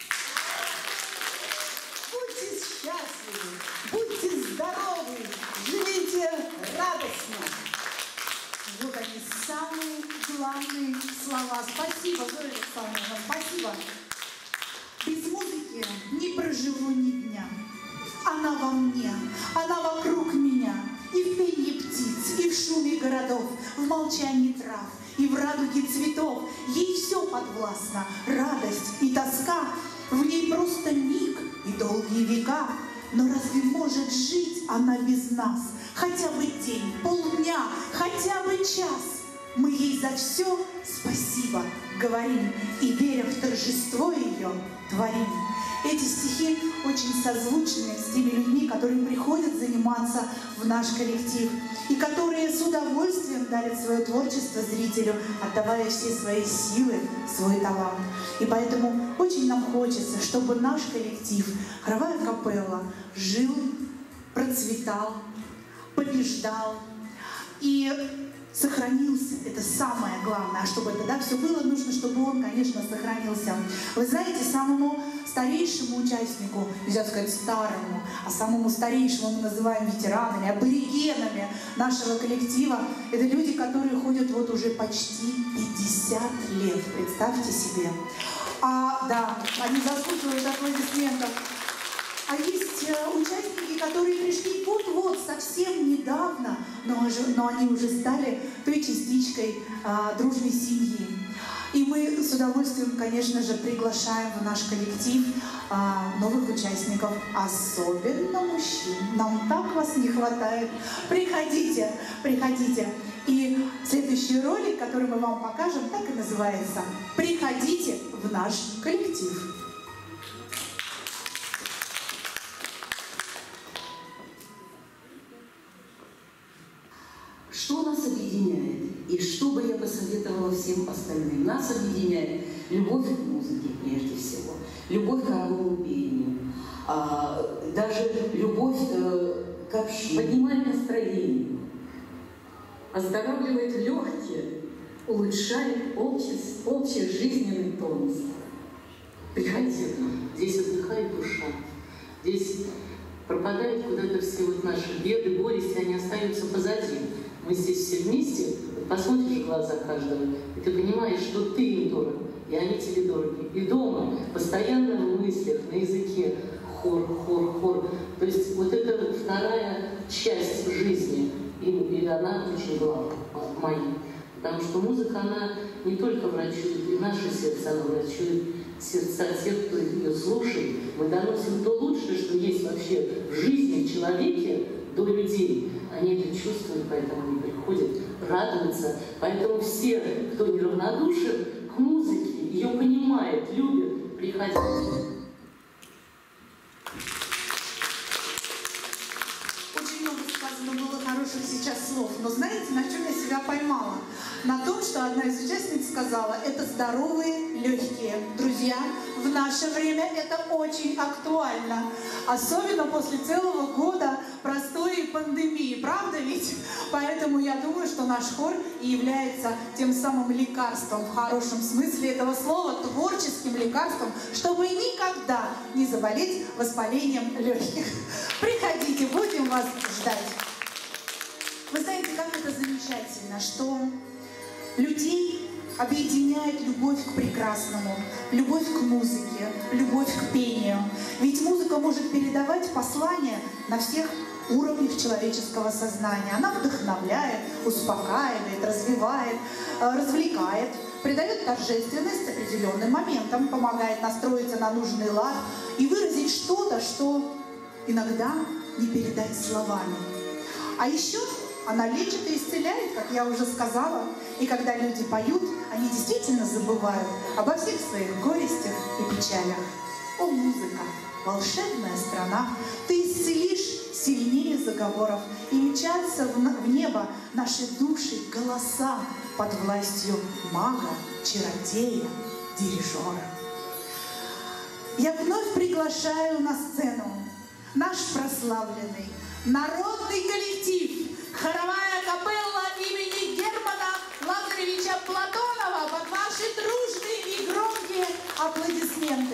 Будьте счастливы, будьте здоровы, живите радостно. Вот они, самые главные слова. Спасибо, Зоя Александровна, спасибо. Без музыки не проживу ни дня. Она во мне, она вокруг меня. И в пении птиц, и в шуме городов, в молчании трав, и в радуге цветов. Ей все подвластно, радость и тоска. В ней просто миг и долгие века. Но разве может жить она без нас? Хотя бы день, полдня, хотя бы час. Мы ей за все спасибо говорим и, веря в торжество ее, творим. Эти стихи очень созвучны с теми людьми, которые приходят заниматься в наш коллектив и которые с удовольствием дарят свое творчество зрителю, отдавая все свои силы, свой талант. И поэтому очень нам хочется, чтобы наш коллектив «Хоровая капелла» жил, процветал, побеждал и сохранился. Это самое главное. А чтобы тогда все было, нужно, чтобы он, конечно, сохранился. Вы знаете, самому старейшему участнику, нельзя сказать старому, а самому старейшему мы называем ветеранами, аборигенами нашего коллектива. Это люди, которые ходят вот уже почти пятьдесят лет, представьте себе. А, да, они заслуживают аплодисментов. А есть э, участники, которые пришли вот-вот, совсем недавно, но, но они уже стали той частичкой э, дружной семьи. И мы с удовольствием, конечно же, приглашаем в наш коллектив э, новых участников, особенно мужчин. Нам так вас не хватает. Приходите, приходите. И следующий ролик, который мы вам покажем, так и называется «Приходите в наш коллектив». Что нас объединяет и что бы я посоветовала всем остальным? Нас объединяет любовь к музыке, прежде всего, любовь к хоровому пению, а, даже любовь э, к общению. Поднимает настроение, оздоравливает легкие, улучшает общий, общий жизненный тонус. Приходите к нам, здесь отдыхает душа, здесь пропадают куда-то все вот наши беды, горести, они остаются позади. Мы здесь все вместе, посмотришь в глаза каждого, и ты понимаешь, что ты им дорог, и они тебе дороги. И дома постоянно в мыслях, на языке хор, хор, хор. То есть вот это вторая часть жизни, и, и она очень главная, моя. Потому что музыка, она не только врачует, и наше сердце, она врачует сердца тех, кто ее слушает. Мы доносим то лучшее, что есть вообще в жизни, в человеке, до людей. Они это чувствуют, поэтому они приходят, радуются. Поэтому все, кто неравнодушен к музыке, ее понимает, любит, приходят. Очень много сказано было хороших сейчас слов, но знаете, на чем я себя поймала? На том, что одна из участниц сказала, это здоровые легкие. Друзья, в наше время это очень актуально. Особенно после целого года простоя и пандемии. Правда ведь? Поэтому я думаю, что наш хор и является тем самым лекарством, в хорошем смысле этого слова, творческим лекарством, чтобы никогда не заболеть воспалением легких. Приходите, будем вас ждать. Вы знаете, как это замечательно, что людей объединяет любовь к прекрасному, любовь к музыке, любовь к пению. Ведь музыка может передавать послания на всех уровнях человеческого сознания. Она вдохновляет, успокаивает, развивает, развлекает, придает торжественность определенным моментам, помогает настроиться на нужный лад и выразить что-то, что иногда не передать словами. А еще она лечит и исцеляет, как я уже сказала. И когда люди поют, они действительно забывают обо всех своих горестях и печалях. О, музыка, волшебная страна, ты исцелишь сильнее заговоров, и мчатся в небо наши души, голоса под властью мага, чародея, дирижера. Я вновь приглашаю на сцену наш прославленный народный коллектив, хоровая капелла имени Германа Лазаревича Платонова под ваши дружные и громкие аплодисменты.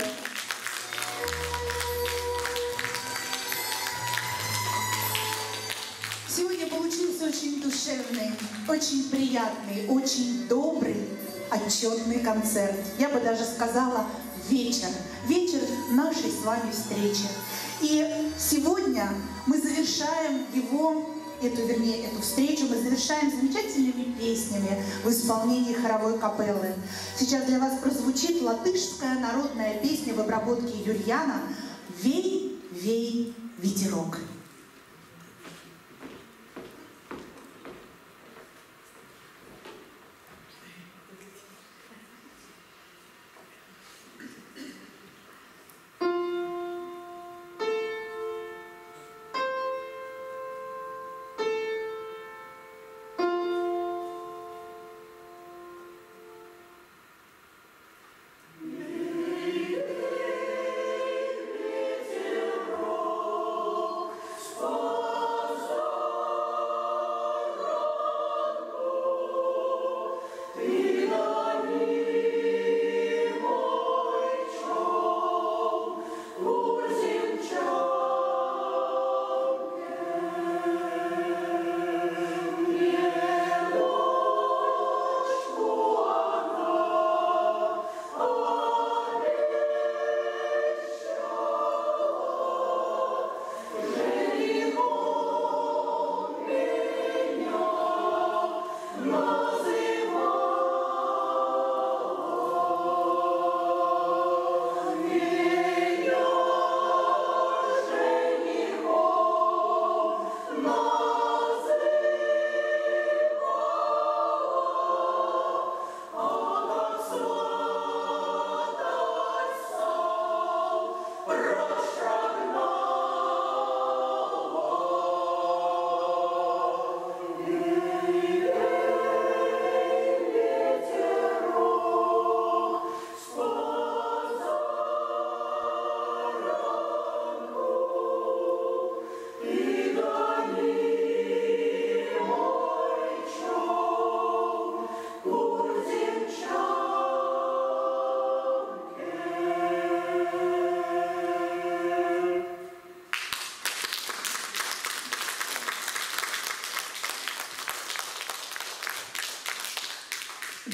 Сегодня получился очень душевный, очень приятный, очень добрый, отчетный концерт. Я бы даже сказала вечер. Вечер нашей с вами встречи. И сегодня мы завершаем его, эту, вернее, эту встречу мы завершаем замечательными песнями в исполнении хоровой капеллы. Сейчас для вас прозвучит латышская народная песня в обработке Юрьяна «Вей, вей, ветерок».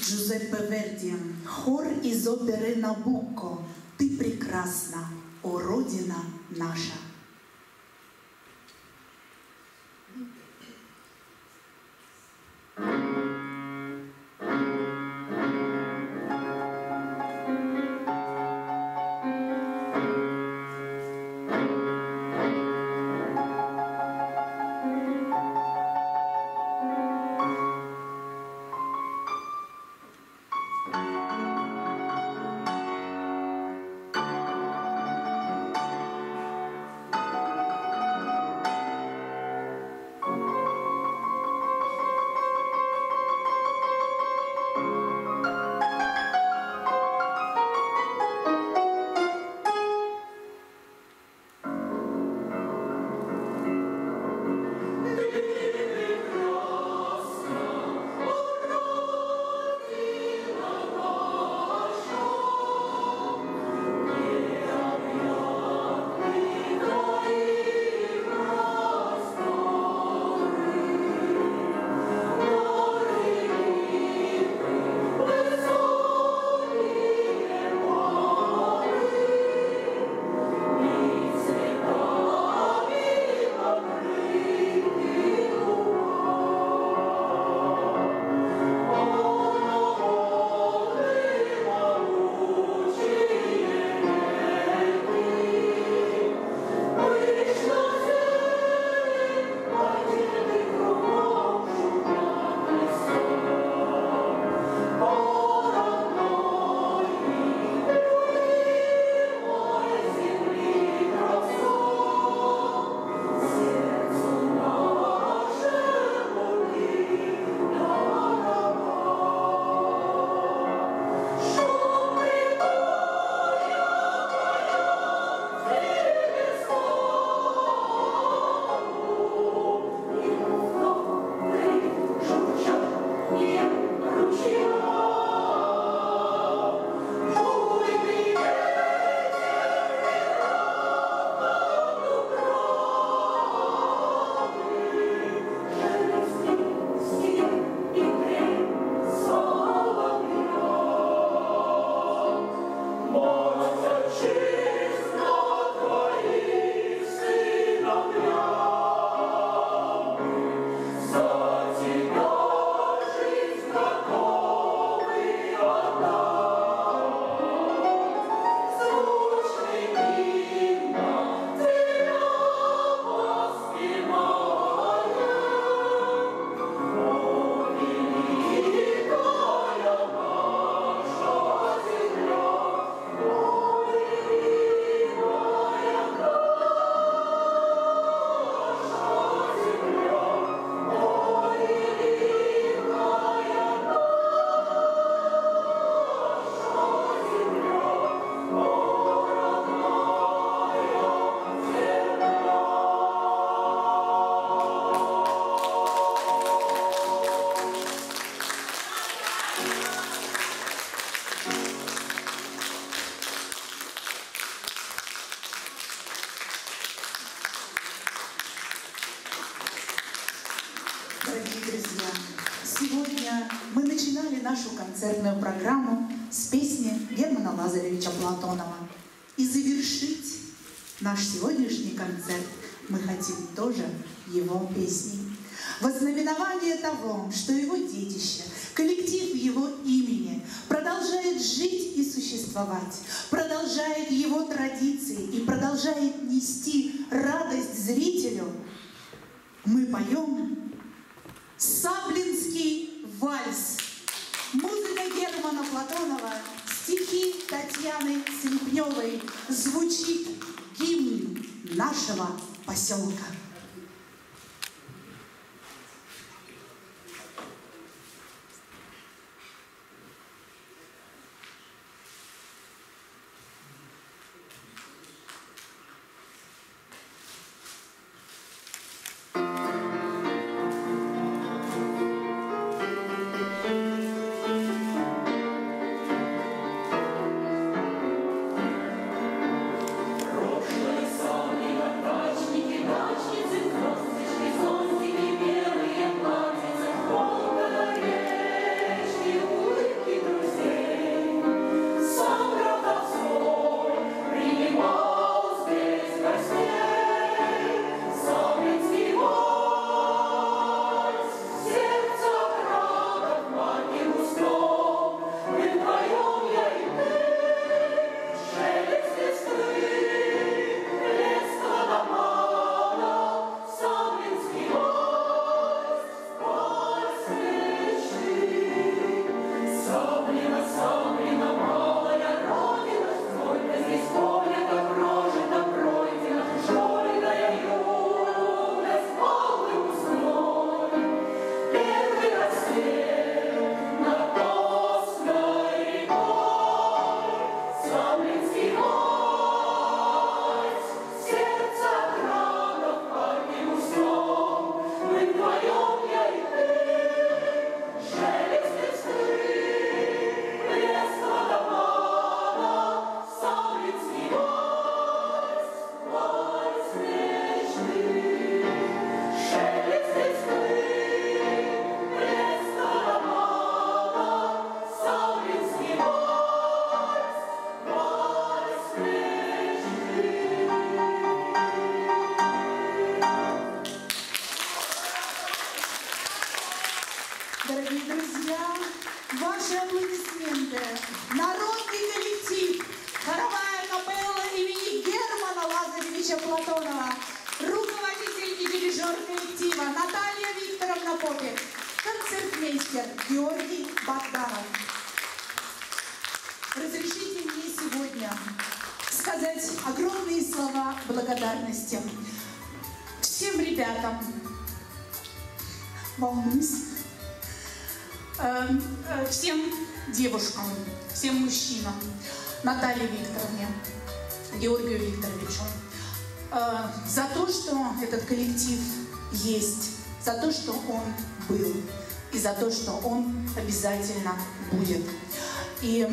Джузеппе Верди. Хор из оперы «Набукко». Ты прекрасна, о Родина наша. Сегодня мы начинали нашу концертную программу с песни Германа Лазаревича Платонова. И завершить наш сегодняшний концерт мы хотим тоже его песней. Во знаменование того, что его детище, коллектив его имени продолжает жить и существовать, продолжает его традиции и продолжает нести радость зрителю, мы поем «Саблинский вальс». Музыка Германа Платонова, стихи Татьяны Слепневой. Звучит гимн нашего поселка. Дачники, дачники, коллектива Наталья Викторовна Попик, концертмейстер Георгий Богданов. Разрешите мне сегодня сказать огромные слова благодарности всем ребятам, волнуюсь, э, э, всем девушкам, всем мужчинам, Наталье Викторовне, Георгию Викторовичу, э, за то, что этот коллектив есть, за то, что он был, и за то, что он обязательно будет. И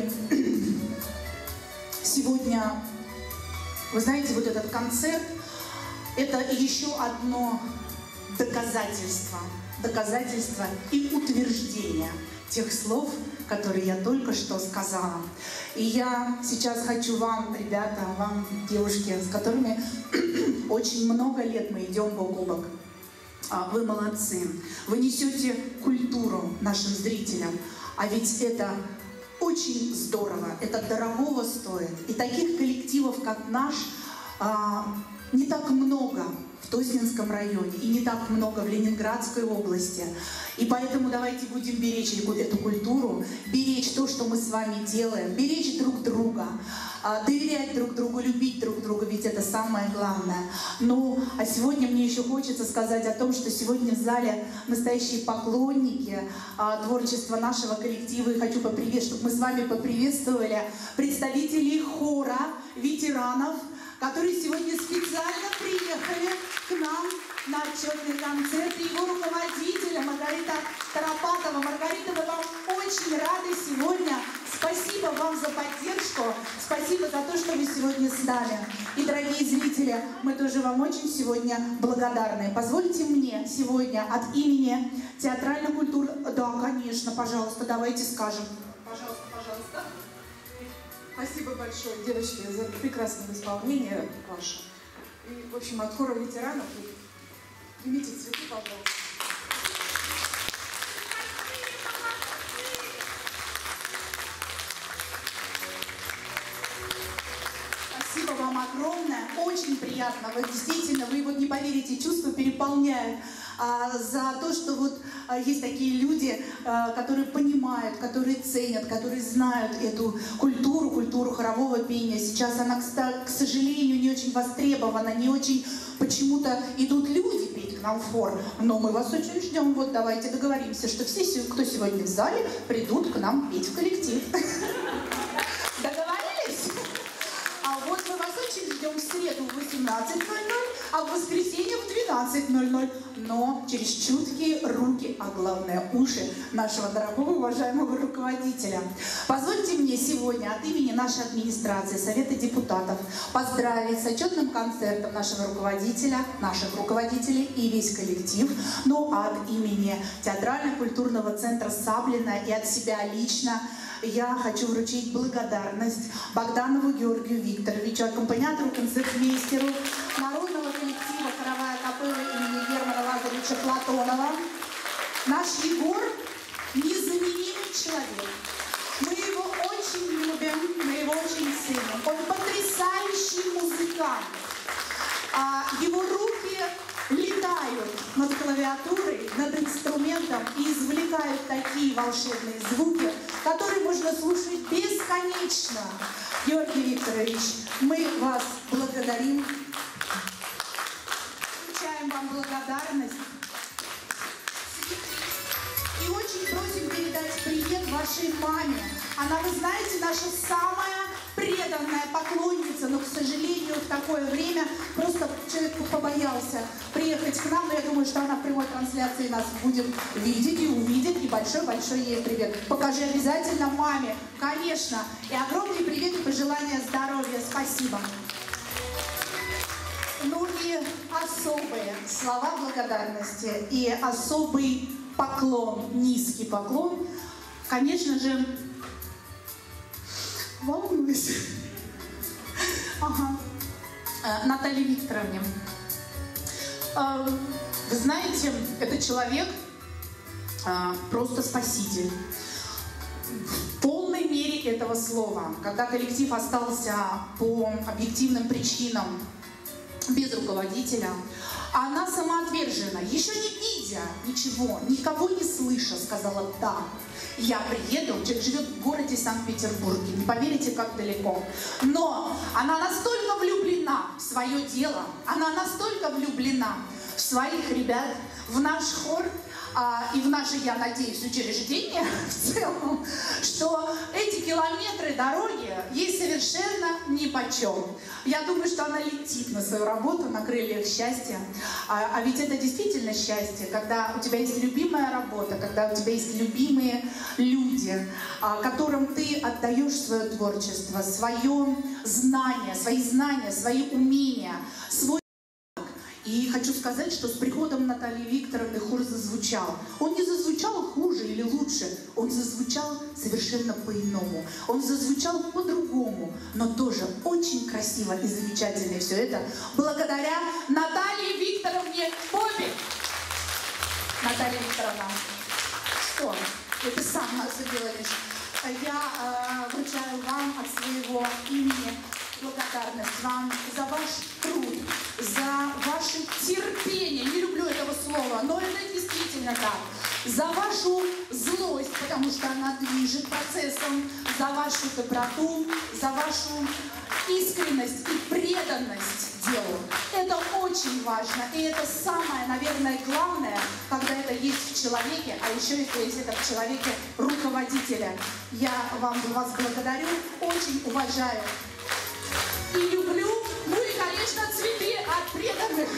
сегодня, вы знаете, вот этот концерт – это еще одно доказательство, доказательство и утверждение тех слов, которые я только что сказала. И я сейчас хочу вам, ребята, вам, девушки, с которыми очень много лет мы идем бок о бок, вы молодцы. Вы несете культуру нашим зрителям, а ведь это очень здорово, это дорогого стоит. И таких коллективов, как наш, не так много в Тоснинском районе и не так много в Ленинградской области. И поэтому давайте будем беречь эту культуру, беречь то, что мы с вами делаем, беречь друг друга, доверять друг другу, любить друг друга, ведь это самое главное. Ну, а сегодня мне еще хочется сказать о том, что сегодня в зале настоящие поклонники а, творчества нашего коллектива. И хочу поприветствовать, чтобы мы с вами поприветствовали представителей хора ветеранов, которые сегодня специально приехали к нам на отчетный концерт. И его руководителя Маргарита Торопатова. Маргарита, мы вам очень рады сегодня. Спасибо вам за поддержку. Спасибо за то, что вы сегодня с нами. И, дорогие зрители, мы тоже вам очень сегодня благодарны. Позвольте мне сегодня от имени театральной культуры... Да, конечно, пожалуйста, давайте скажем. Пожалуйста, пожалуйста. Спасибо большое, девочки, за прекрасное исполнение ваше. И, в общем, от хора ветеранов примите цветы, пожалуйста. Спасибо вам огромное, очень приятно. Вы действительно, вы вот не поверите, чувства переполняют. А, за то, что вот а, есть такие люди, а, которые понимают, которые ценят, которые знают эту культуру, культуру хорового пения. Сейчас она, к сожалению, не очень востребована, не очень почему-то идут люди петь к нам в хор. Но мы вас очень ждем. Вот давайте договоримся, что все, кто сегодня в зале, придут к нам петь в коллектив. Договорились? А вот мы вас очень ждем в среду в восемнадцать ноль ноль, а в воскресенье в двенадцать ноль ноль. Но через чуткие руки, а главное уши нашего дорогого уважаемого руководителя. Позвольте мне сегодня от имени нашей администрации, Совета депутатов, поздравить с отчетным концертом нашего руководителя, наших руководителей и весь коллектив. Ну а от имени Театрально-культурного центра Саблина и от себя лично я хочу вручить благодарность Богданову Георгию Викторовичу, аккомпаниатору, концертмейстеру народного коллектива «Хоровая капелла» имени Германа Лазаревича Платонова. Наш Егор – незаменимый человек. Мы его очень любим, мы его очень ценим. Он потрясающий музыкант. А его руки летают над клавиатурой, над инструментом и извлекают такие волшебные звуки, которые можно слушать бесконечно. Георгий Викторович, мы вас благодарим, вручаем вам благодарность и очень просим передать привет вашей маме. Она, вы знаете, наша самая преданная поклонница, но, к сожалению, в такое время просто человек побоялся приехать к нам, но я думаю, что она в прямой трансляции нас будет видеть и увидит, и большой-большой ей привет. Покажи обязательно маме, конечно, и огромный привет и пожелания здоровья. Спасибо. Ну и особые слова благодарности и особый поклон, низкий поклон, конечно же, волнуюсь. Ага. Наталье Викторовне. Вы знаете, это человек просто спаситель. В полной мере этого слова. Когда коллектив остался по объективным причинам без руководителя. Она самоотвержена, еще не видя ничего, никого не слыша, сказала: да, я приеду. Человек живет в городе Санкт-Петербурге, не поверите, как далеко. Но она настолько влюблена в свое дело, она настолько влюблена в своих ребят, в наш хор, а, и в наше, я надеюсь, учреждение в целом, что эти километры дороги ей совершенно нипочем. Я думаю, что она летит на свою работу на крыльях счастья. А, а ведь это действительно счастье, когда у тебя есть любимая работа, когда у тебя есть любимые люди, а, которым ты отдаешь свое творчество, свое знание, свои знания, свои умения, свой. И хочу сказать, что с приходом Натальи Викторовны хор зазвучал. Он не зазвучал хуже или лучше, он зазвучал совершенно по-иному. Он зазвучал по-другому, но тоже очень красиво и замечательно. И все это благодаря Наталье Викторовне Бобик. Наталья Викторовна, что? Это сам делаешь. Я э, вручаю вам от своего имени благодарность вам за ваш труд, за ваше терпение, не люблю этого слова, но это действительно так, за вашу злость, потому что она движет процессом, за вашу доброту, за вашу искренность и преданность делу. Это очень важно, и это самое, наверное, главное, когда это есть в человеке, а еще если есть это в человеке руководителя. Я вам, вас благодарю, очень уважаю и люблю, ну и, конечно, цветы от преданных,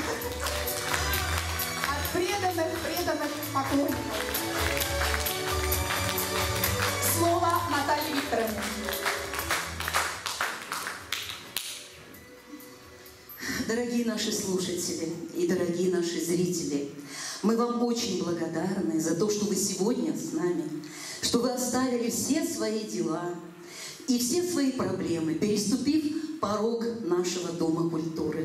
от преданных, преданных поклонников. Слово Натальи Викторовне. Дорогие наши слушатели и дорогие наши зрители, мы вам очень благодарны за то, что вы сегодня с нами, что вы оставили все свои дела и все свои проблемы, переступив порог нашего Дома культуры.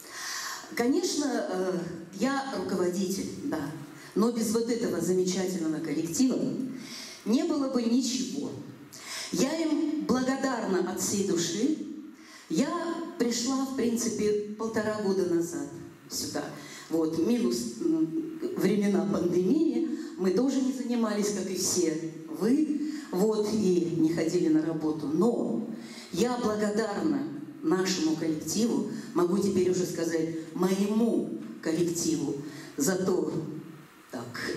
Конечно, я руководитель, да, но без вот этого замечательного коллектива не было бы ничего. Я им благодарна от всей души. Я пришла, в принципе, полтора года назад сюда. Вот, минус времена пандемии, мы тоже не занимались, как и все вы, вот, и не ходили на работу. Но я благодарна нашему коллективу, могу теперь уже сказать, моему коллективу, за то, так,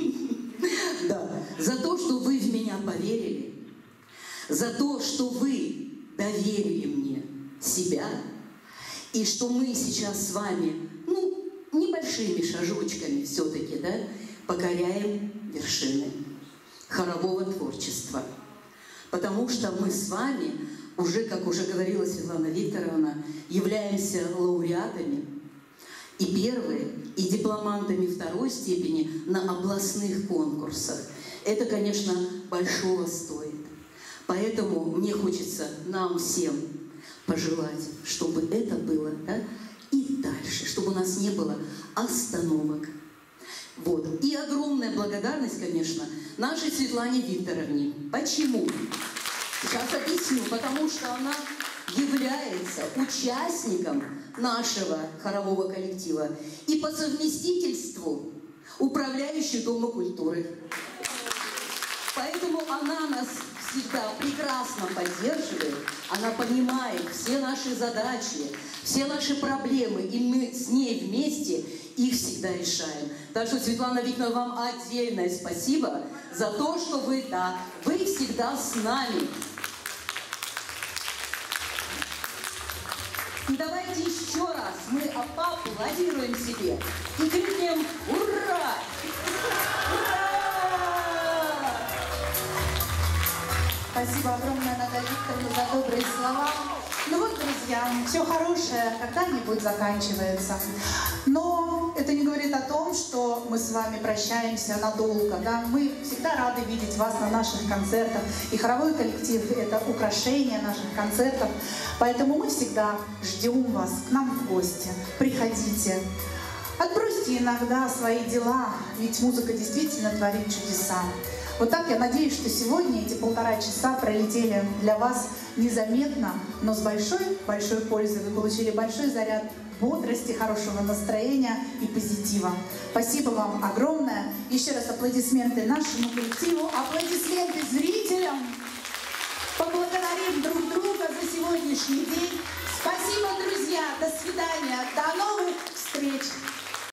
да, за то, что вы в меня поверили, за то, что вы доверили мне себя, и что мы сейчас с вами, ну, небольшими шажочками все-таки, да, покоряем вершины хорового творчества. Потому что мы с вами уже, как уже говорила Светлана Викторовна, являемся лауреатами и первой, и дипломантами второй степени на областных конкурсах. Это, конечно, большого стоит. Поэтому мне хочется нам всем пожелать, чтобы это было, да, и дальше, чтобы у нас не было остановок. Вот. И огромная благодарность, конечно, нашей Светлане Викторовне. Почему? Сейчас объясню. Потому что она является участником нашего хорового коллектива и по совместительству управляющей Дома культуры. Поэтому она нас всегда прекрасно поддерживает, она понимает все наши задачи, все наши проблемы, и мы с ней вместе их всегда решаем. Так что, Светлана Викторовна, вам отдельное спасибо за то, что вы, да, вы всегда с нами. И давайте еще раз мы поаплодируем себе и крикнем «Ура!» Ура! Спасибо огромное, Наталья Викторовна, за добрые слова. Ну вот, друзья, все хорошее когда-нибудь заканчивается. Но это не говорит о том, что мы с вами прощаемся надолго. Да? Мы всегда рады видеть вас на наших концертах. И хоровой коллектив – это украшение наших концертов. Поэтому мы всегда ждем вас к нам в гости. Приходите. Отбросьте иногда свои дела, ведь музыка действительно творит чудеса. Вот так я надеюсь, что сегодня эти полтора часа пролетели для вас незаметно, но с большой-большой пользой. Вы получили большой заряд бодрости, хорошего настроения и позитива. Спасибо вам огромное. Еще раз аплодисменты нашему коллективу, аплодисменты зрителям. Поблагодарим друг друга за сегодняшний день. Спасибо, друзья. До свидания. До новых встреч.